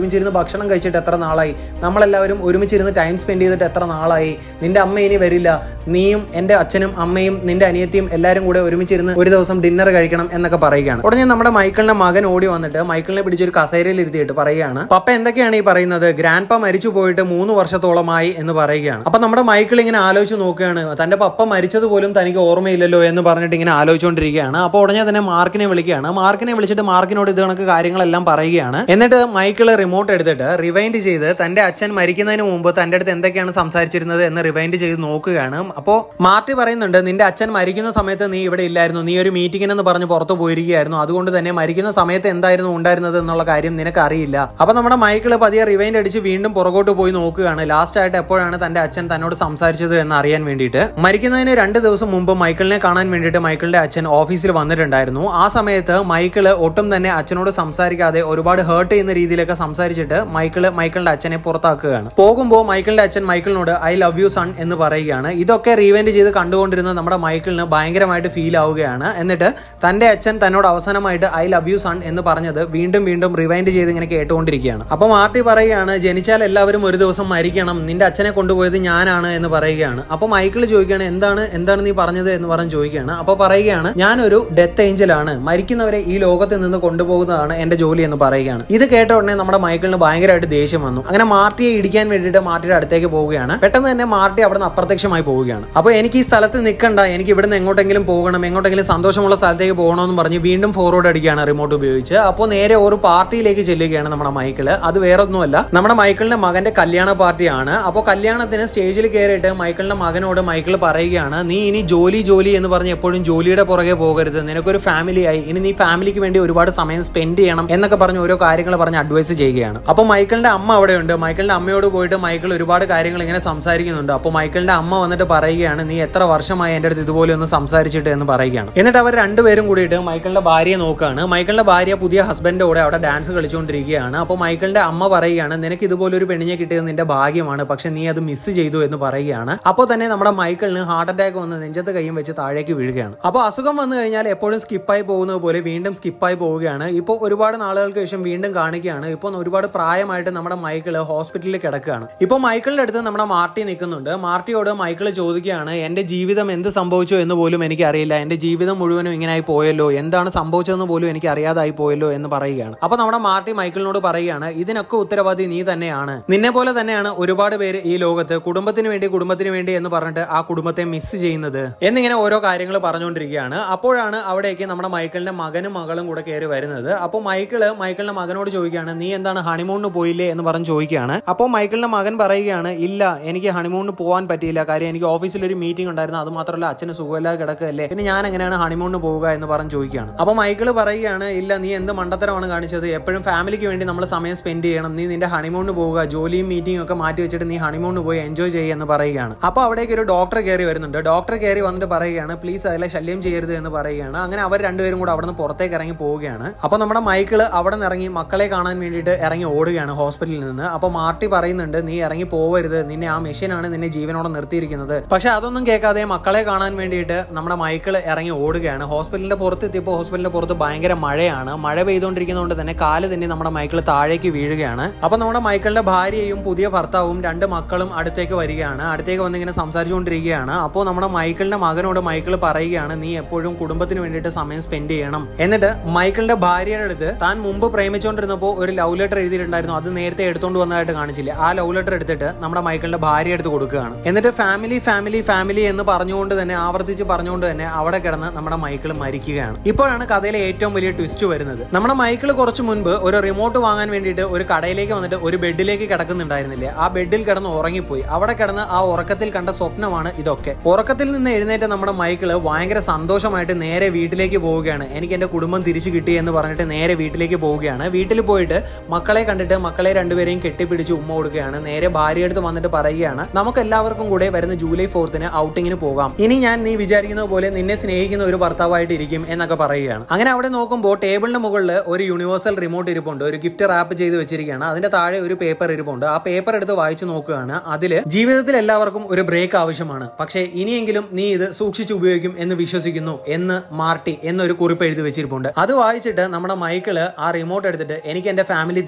ഒരുമിച്ചിരുന്ന് ഭക്ഷണം കഴിച്ചിട്ട് എത്ര നാളായി, നമ്മളെല്ലാവരും ഒരുമിച്ചിരുന്ന് ടൈം സ്പെൻഡ് ചെയ്തിട്ട് എത്ര നാളായി, നിന്റെ അമ്മ ഇനി വരില്ല, നീയും എൻ്റെ അച്ഛനും അമ്മയും നിന്റെ അനിയത്തിയും എല്ലാവരും കൂടെ ഒരുമിച്ചിരുന്ന് ഒരു ദിവസം ഡിന്നർ കഴിക്കണം എന്നൊക്കെ പറയുകയാണ്. ഉടനെ നമ്മുടെ മൈക്കിളിന്റെ മകൻ ഓടി വന്നിട്ട് മൈക്കിളിനെ പിടിച്ചൊരു കസേരയിൽ ഇരുത്തിയിട്ട് പറയുകയാണ്, പപ്പ എന്തൊക്കെയാണ് ഈ പറയുന്നത്, ഗ്രാൻഡ് പ മരിച്ചു പോയിട്ട് മൂന്ന് വർഷത്തോളമായി എന്ന് പറയുകയാണ്. അപ്പൊ നമ്മുടെ മൈക്കിൾ ഇങ്ങനെ ആലോചിച്ച് നോക്കുകയാണ്, തന്റെ പപ്പ മരിച്ചത് പോലും തനിക്ക് ഓർമ്മയില്ലല്ലോ എന്ന് പറഞ്ഞിട്ട് ഇങ്ങനെ ആലോചിച്ചുകൊണ്ടിരിക്കുകയാണ്. അപ്പോൾ ഉടനെ തന്നെ മാർക്കിനെ വിളിക്കുകയാണ്. മാർക്കിനെ വിളിച്ചിട്ട് മാർക്കിനോട് ഇത് കണക്ക് കാര്യങ്ങളെല്ലാം പറയുകയാണ്. എന്നിട്ട് മൈക്കിള് റിമോട്ട് എടുത്തിട്ട് റിവൈൻഡ് ചെയ്ത് തന്റെ അച്ഛൻ മരിക്കുന്നതിന് മുമ്പ് തന്റെ അടുത്ത് എന്തൊക്കെയാണ് സംസാരിച്ചിരുന്നത് എന്ന് റിവൈൻഡ് ചെയ്ത് നോക്കുകയാണ്. അപ്പോൾ മാർട്ടി പറയുന്നുണ്ട്, നിന്റെ അച്ഛൻ മരിക്കുന്ന സമയത്ത് നീ ഇവിടെ ഇല്ലായിരുന്നു, നീ ഒരു മീറ്റിംഗിനെന്ന് പറഞ്ഞ് പുറത്തു പോയിരിക്കുകയായിരുന്നു, അതുകൊണ്ട് തന്നെ മരിക്കുന്ന സമയത്ത് എന്തായിരുന്നു ഉണ്ടായിരുന്നത് എന്നുള്ള കാര്യം നിനക്ക് അറിയില്ല. അപ്പൊ നമ്മുടെ മൈക്കിള് പതിയെ റിവൈൻഡ് അടിച്ച് വീണ്ടും പുറകോട്ട് പോയി നോക്കുകയാണ്, ലാസ്റ്റ് ആയിട്ട് എപ്പോഴാണ് തന്റെ അച്ഛൻ തന്നോട് സംസാരിച്ചത് എന്ന് അറിയാൻ വേണ്ടിയിട്ട്. മരിക്കുന്നതിന് രണ്ട് ദിവസം മുമ്പ് മൈക്കിളിനെ കാണാൻ വേണ്ടിയിട്ട് മൈക്കിളിന്റെ അച്ഛൻ ഓഫീസിൽ വന്നിട്ടുണ്ടായിരുന്നു. ആ സമയത്ത് മൈക്കിള് ഒട്ടും തന്നെ അച്ഛനോട് സംസാരിക്കാതെ ഒരുപാട് ഹേർട്ട് ചെയ്യുന്ന രീതിയിലൊക്കെ സംസാരിച്ചിട്ട് മൈക്കിള് മൈക്കിളിന്റെ അച്ഛനെ പുറത്താക്കുകയാണ്. പോകുമ്പോൾ മൈക്കിളിന്റെ അച്ഛൻ മൈക്കിളിനോട് ഐ ലവ് യു സൺ എന്ന് പറയുകയാണ്. ഇതൊക്കെ റീവൈൻഡ് ചെയ്ത് കണ്ടുകൊണ്ടിരുന്ന നമ്മുടെ മൈക്കിളിന് ഭയങ്കരമായിട്ട് ഫീൽ ആവുകയാണ്. എന്നിട്ട് തന്റെ അച്ഛൻ തന്നോട് അവസാനമായിട്ട് ഐ ലവ് യു സൺ എന്ന് പറഞ്ഞത് വീണ്ടും വീണ്ടും റിവൈൻഡ് ചെയ്ത് ഇങ്ങനെ കേട്ടുകൊണ്ടിരിക്കുകയാണ്. അപ്പൊ മാർട്ടി പറയുകയാണ്, ജനിച്ചാൽ എല്ലാവരും ഒരു ദിവസം മരിക്കണം, നിന്റെ അച്ഛനെ കൊണ്ടുപോയത് ഞാനാണ് എന്ന് പറയുകയാണ്. അപ്പൊ മൈക്കിൾ ചോദിക്കുകയാണ്, എന്താണ് എന്താണ് നീ പറഞ്ഞത് എന്ന് പറഞ്ഞ് ചോദിക്കുകയാണ്. അപ്പൊ പറയുകയാണ്, ഞാനൊരു ഡെത്ത് ഏഞ്ചൽ ആണ്, മരിക്കുന്നവരെ ഈ ലോകത്തിൽ നിന്ന് കൊണ്ടുപോകുന്നതാണ് എന്റെ ജോലി എന്ന് പറയുകയാണ്. ഇത് കേട്ട ഉടനെ നമ്മുടെ മൈക്കിളിന് ഭയങ്കരമായിട്ട് ദേഷ്യം വന്നു. അങ്ങനെ മാർട്ടിയെ ഇടിക്കാൻ വേണ്ടിയിട്ട് മാർട്ടിയുടെ അടുത്തേക്ക് പോവുകയാണ്. പെട്ടെന്ന് തന്നെ മാർട്ടി അവിടെ നിന്ന് അപ്രത്യക്ഷമായി പോവുകയാണ്. അപ്പൊ എനിക്ക് ഈ സ്ഥലത്ത് നിൽക്കണ്ട, എനിക്ക് ഇവിടുന്ന് എങ്ങോട്ടെങ്കിലും പോകണം, എങ്ങോട്ടെങ്കിലും സന്തോഷമുള്ള സ്ഥലത്തേക്ക് പോകണമെന്ന് പറഞ്ഞ് വീണ്ടും ഫോർവേഡ് അടിക്കുകയാണ് റിമോട്ട് ഉപയോഗിച്ച്. അപ്പോൾ നേരെ ഒരു പാർട്ടിയിലേക്ക് ചെല്ലുകയാണ് നമ്മുടെ മൈക്കിള്. അത് വേറൊന്നുമല്ല, നമ്മുടെ മൈക്കിളിന്റെ മകന്റെ കല്യാണ പാർട്ടിയാണ്. അപ്പോൾ കല്യാണത്തിന് സ്റ്റേജിൽ കയറിയിട്ട് മൈക്കിളിന്റെ മകനോട് മൈക്കിൾ പറയുകയാണ്, നീ ഇനി ജോലി ജോലി എന്ന് പറഞ്ഞ് എപ്പോഴും ജോലിയുടെ പുറകെ പോകരുത്, നിനക്കൊരു ഫാമിലി ആയി, ഇനി നീ ഫാമിലിക്ക് വേണ്ടി ഒരുപാട് സമയം സ്പെൻഡ് ചെയ്യണം എന്നൊക്കെ പറഞ്ഞ് ഓരോ കാര്യങ്ങൾ പറഞ്ഞ് അഡ്വൈസ് ചെയ്യുകയാണ്. അപ്പോൾ മൈക്കിളിന്റെ അമ്മ അവിടെയുണ്ട്. മൈക്കിളിന്റെ അമ്മയോട് പോയിട്ട് മൈക്കിൾ ഒരുപാട് കാര്യങ്ങൾ ഇങ്ങനെ സംസാരിക്കുന്നുണ്ട്. അപ്പോൾ മൈക്കിളിന്റെ അമ്മ വന്നിട്ട് പറയുകയാണ്, നീ എത്ര വർഷമായി എൻ്റെ അടുത്ത് ഇതുപോലെ ഒന്ന് സംസാരിച്ചിട്ട് എന്ന് പറയുകയാണ്. എന്നിട്ട് അവർ രണ്ടുപേരും കൂടിയിട്ട് മൈക്കിളിന്റെ ഭാര്യയെ നോക്കുകയാണ്. മൈക്കിളിന്റെ ഭാര്യ പുതിയ ഹസ്ബൻഡിന്റെ കൂടെ അവിടെ ഡാൻസ് കളിച്ചുകൊണ്ടിരിക്കുകയാണ്. അപ്പോൾ മൈക്കിളിന്റെ അമ്മ പറയുകയാണ്, നിനക്ക് ഇതുപോലെ ഒരു പെണ്ണിനെ കിട്ടിയത് നിന്റെ ഭാഗ്യമാണ്, പക്ഷെ നീ അത് മിസ് ചെയ്തു എന്ന് പറയുകയാണ്. അപ്പോൾ തന്നെ നമ്മുടെ മൈക്കിളിന് ഹാർട്ട് അറ്റാക്ക് വന്ന് നെഞ്ചത്ത് കൈയും വെച്ച് താഴേക്ക് വീഴുകയാണ്. അപ്പോൾ അസുഖം വന്നു കഴിഞ്ഞാൽ എപ്പോഴും സ്കിപ്പായി പോകുന്നത് പോലെ വീണ്ടും സ്കിപ്പായി പോവുകയാണ്. ഇപ്പോൾ ഒരുപാട് നാളുകൾക്ക് ശേഷം വീണ്ടും കാണിക്കുകയാണ്. ഇപ്പോൾ ഒരുപാട് പ്രായമായിട്ട് നമ്മുടെ മൈക്കിൾ ഹോസ്പിറ്റലിൽ കിടക്കുകയാണ്. ഇപ്പോൾ മൈക്കിളിന്റെ അടുത്ത് നമ്മുടെ മാർട്ടി നിൽക്കുന്നുണ്ട്. മാർട്ടിയോട് മൈക്കിൾ ചോദിക്കുകയാണ്, എന്റെ ജീവിതം എന്ത് സംഭവിച്ചു എന്ന് പോലും എനിക്ക് അറിയില്ല, എന്റെ ജീവിതം മുഴുവനും ഇങ്ങനെയായി പോയല്ലോ, എന്താണ് സംഭവിച്ചതെന്ന് പോലും എനിക്ക് അറിയാതായി പോയല്ലോ എന്ന് പറയുകയാണ്. അപ്പോൾ നമ്മുടെ മാർട്ടി മൈക്കിളിനോട് പറയുകയാണ്, ഇതിനൊക്കെ ഉത്തരവാദി നീ തന്നെയാണ്, നിന്നെ പോലെ തന്നെയാണ് ഒരുപാട് പേര് ഈ ലോകത്ത് കുടുംബത്തിന് വേണ്ടി കുടുംബത്തിന് വേണ്ടി എന്ന് പറഞ്ഞിട്ട് ആ കുടുംബത്തെ മിസ് ചെയ്യുന്നത് എന്നിങ്ങനെ ഓരോ കാര്യങ്ങൾ പറഞ്ഞുകൊണ്ടിരിക്കുകയാണ്. അപ്പോഴാണ് അവിടേക്ക് നമ്മുടെ മൈക്കിളിന്റെ മകനും മകളും കൂടെ കയറി വരുന്നത്. അപ്പോൾ മൈക്കിള് മൈക്കിളിന്റെ മകനോട് ചോദിക്കുകയാണ്, നീ എന്താണ് ഹണിമൂണിന് പോയില്ലേ എന്ന് പറഞ്ഞ് ചോദിക്കുകയാണ്. അപ്പോൾ മൈക്കിളിന്റെ മകൻ പറയുകയാണ്, ഇല്ല എനിക്ക് ഹണിമൂണിന് പോകാൻ പറ്റിയില്ല, കാര്യം എനിക്ക് ഓഫീസിൽ ഒരു മീറ്റിംഗ് ഉണ്ടായിരുന്നു, അത് മാത്രമല്ല അച്ഛന് സുഖമില്ലാതെ കിടക്കുകയല്ലേ, പിന്നെ ഞാൻ എങ്ങനെയാണ് ഹണിമൂണിന് പോവുക എന്ന് പറഞ്ഞ് ചോദിക്കുകയാണ്. അപ്പോൾ മൈക്കിള് പറയുകയാണ്, ഇല്ല നീ എന്ത് മണ്ടത്തരമാണ് കാണിച്ചത്, എപ്പോഴും ഫാമിലിക്ക് വേണ്ടി നമ്മൾ സമയം സ്പെൻഡ് ചെയ്യണം, നീ നിന്റെ ഹണിമൂണിന് പോവുക, ജോലിയും മീറ്റിംഗും ഒക്കെ മാറ്റി വെച്ചിട്ട് നീ ഹണിമൂണിന് പോയി എൻജോയ് ചെയ്യുക എന്ന് പറയുകയാണ്. അപ്പോൾ അവിടേക്ക് ഒരു ഡോക്ടർ കയറി വരുന്നുണ്ട്. ഡോക്ടർ കയറി വന്നിട്ട് പറയുകയാണ്, പ്ലീസ് അതിലെ ശല്യം ചെയ്യരുത് എന്ന് പറയുകയാണ്. അങ്ങനെ അവർ രണ്ടുപേരും കൂടെ അവിടെ നിന്ന് പുറത്തേക്ക് ഇറങ്ങി പോവുകയാണ്. അപ്പോൾ നമ്മുടെ മൈക്കിള് അവിടെ നിന്ന് ഇറങ്ങി മക്കളെ കാണാൻ വേണ്ടിയിട്ട് ഇറങ്ങി ഓടുകയാണ് ഹോസ്പിറ്റലിൽ നിന്ന്. അപ്പോൾ മാർട്ടി പറയുന്നുണ്ട്, നീ ഇറങ്ങി പോവരുത്, നിന്നെ ആ മെഷീനാണ് നിന്നെ ജീവനോടെ നിർത്തിയിരിക്കുന്നത്. പക്ഷെ അതൊന്നും കേൾക്കാതെ മക്കളെ കാണാൻ വേണ്ടിയിട്ട് നമ്മുടെ മൈക്കിൾ ഇറങ്ങി ഓടുകയാണ്. ഹോസ്പിറ്റലിന്റെ പുറത്ത് എത്തിയപ്പോൾ ഹോസ്പിറ്റലിന്റെ പുറത്ത് ഭയങ്കര മഴയാണ്. മഴ പെയ്തുകൊണ്ടിരിക്കുന്നതുകൊണ്ട് തന്നെ കാല് തന്നെ നമ്മുടെ മൈക്കിൾ താഴേക്ക് വീഴുകയാണ്. അപ്പോൾ നമ്മുടെ മൈക്കിളിന്റെ ഭാര്യയും പുതിയ ഭർത്താവും രണ്ട് മക്കളും അടുത്തേക്ക് വരികയാണ്. അടുത്തേക്ക് വന്ന് ഇങ്ങനെ സംസാരിച്ചുകൊണ്ടിരിക്കുകയാണ്. അപ്പോൾ നമ്മുടെ മൈക്കിളിന്റെ മകനോട് മൈക്കിൾ പറയുകയാണ്, നീ എപ്പോഴും കുടുംബത്തിന് വേണ്ടിയിട്ട് സമയം സ്പെൻഡ് ചെയ്യണം. എന്നിട്ട് മൈക്കിളിന്റെ ഭാര്യയുടെ അടുത്ത് താൻ മുമ്പ് പ്രേമിച്ചുകൊണ്ടിരുന്നപ്പോൾ ഒരു ലവ് ലെറ്റർ എഴുതിയിട്ടുണ്ടായിരുന്നു, അത് നേരത്തെ എടുത്തുകൊണ്ട് വന്നതായിട്ട് കാണിച്ചില്ല, ആ ലവ് ലെറ്റർ എടുത്തിട്ട് നമ്മുടെ മൈക്കിളിന്റെ ഭാര്യ എടുത്ത് കൊടുക്കുകയാണ്. എന്നിട്ട് ഫാമിലി ഫാമിലി ഫാമിലി എന്ന് പറഞ്ഞുകൊണ്ട് തന്നെ ആവർത്തിച്ച് പറഞ്ഞുകൊണ്ട് തന്നെ അവിടെ കിടന്ന് നമ്മുടെ മൈക്കിൾ മരിക്കുകയാണ്. ഇപ്പോഴാണ് കഥയിലെ ഏറ്റവും വലിയ ട്വിസ്റ്റ് വരുന്നത്. നമ്മുടെ മൈക്കിൾ കുറച്ച് മുൻപ് ഒരു റിമോട്ട് വാങ്ങാൻ വേണ്ടിയിട്ട് ഒരു കടയിലേക്ക് വന്നിട്ട് ഒരു ബെഡിലേക്ക് കിടക്കുന്നുണ്ടായിരുന്നില്ലേ, ആ ബെഡിൽ കിടന്ന് ഉറങ്ങിപ്പോയി. അവിടെ കിടന്ന് ആ ഉറക്കത്തിൽ കണ്ട സ്വപ്നമാണ് ഇതൊക്കെ. ഉറക്കത്തിൽ നിന്ന് എഴുന്നേറ്റ് നമ്മുടെ മൈക്കിള് ഭയങ്കര സന്തോഷമായിട്ട് നേരെ വീട്ടിലേക്ക് പോവുകയാണ്. എനിക്ക് എന്റെ കുടുംബം തിരിച്ചു കിട്ടി എന്ന് പറഞ്ഞിട്ട് നേരെ വീട്ടിലേക്ക് പോവുകയാണ്. വീട്ടിൽ പോയിട്ട് മക്കളെ കണ്ടിട്ട് മക്കളെ രണ്ടുപേരെയും കെട്ടിപ്പിടിച്ച് ഉമ്മ കൊടുക്കുകയാണ്. നേരെ ഭാര്യ അടുത്ത് വന്നിട്ട് പറയുകയാണ്, നമുക്ക് എല്ലാവർക്കും കൂടെ വരുന്ന ജൂലൈ ഫോർത്തിന് ഔട്ടിങ്ങിന് പോകാം, ഇനി ഞാൻ നീ വിചാരിക്കുന്ന പോലെ നിന്നെ സ്നേഹിക്കുന്ന ഒരു ഭർത്താവായിട്ട് ഇരിക്കും എന്നൊക്കെ പറയുകയാണ്. അങ്ങനെ അവിടെ നോക്കുമ്പോൾ ടേബിളിന് മുകളിൽ ഒരു യൂണിവേഴ്സൽ റിമോട്ട് ഇരിപ്പുണ്ട്, ഒരു ഗിഫ്റ്റ് റാപ്പ് ചെയ്ത് വെച്ചിരിക്കുകയാണ്. അതിന്റെ താഴെ ഒരു പേപ്പർ ഇരിപ്പുണ്ട്. ആ പേപ്പർ എടുത്ത് വായിച്ചു നോക്കുകയാണ്. അതില് ജീവിതത്തിൽ എല്ലാവർക്കും ഒരു ബ്രേക്ക് ആവശ്യമാണ്, പക്ഷേ ഇനിയെങ്കിലും നീ ഇത് സൂക്ഷിച്ച് ഉപയോഗിക്കും എന്ന് വിശ്വസിക്കുന്നു എന്ന് മാർട്ടി എന്നൊരു കുറിപ്പ് എഴുതി വെച്ചിരിപ്പുണ്ട്. അത് വായിച്ചിട്ട് നമ്മുടെ മൈക്കിള് ആ റിമോട്ട് എടുത്തിട്ട് എനിക്ക് എന്റെ ഫാമിലി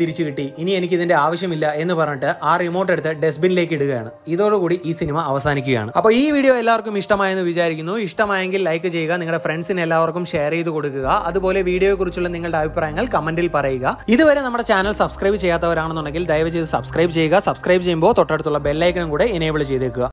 തിരിച്ചു കിട്ടി, ഇനി എനിക്ക് ഇതിന്റെ ആവശ്യമില്ല എന്ന് പറഞ്ഞിട്ട് ആ റിമോട്ട് എടുത്ത് ഡസ്റ്റ്ബിനിലേക്ക് ഇടുകയാണ്. ഇതോടുകൂടി ഈ സിനിമ അവസാനിക്കുകയാണ്. അപ്പോൾ ഈ വീഡിയോ എല്ലാവർക്കും ഇഷ്ടമായെന്ന് വിചാരിക്കുന്നു. ഇഷ്ടമായെങ്കിൽ ലൈക്ക് ചെയ്യുക, നിങ്ങളുടെ ഫ്രണ്ട്സിന് എല്ലാവർക്കും ഷെയർ ചെയ്ത് കൊടുക്കുക. അതുപോലെ വീഡിയോയെ കുറിച്ചുള്ള നിങ്ങളുടെ അഭിപ്രായങ്ങൾ കമന്റിൽ പറയുക. ഇതുവരെ നമ്മുടെ ചാനൽ സബ്സ്ക്രൈബ് ചെയ്യാത്തവരാണെന്നുണ്ടെങ്കിൽ ദയവ് ചെയ്ത് സബ്സ്ക്രൈബ് ചെയ്യുക. സബ്സ്ക്രൈബ് ചെയ്യുമ്പോൾ തൊട്ടടുത്തുള്ള ബെല്ലൈക്കണും കൂടെ എനേബിൾ ചെയ്തേക്കുക.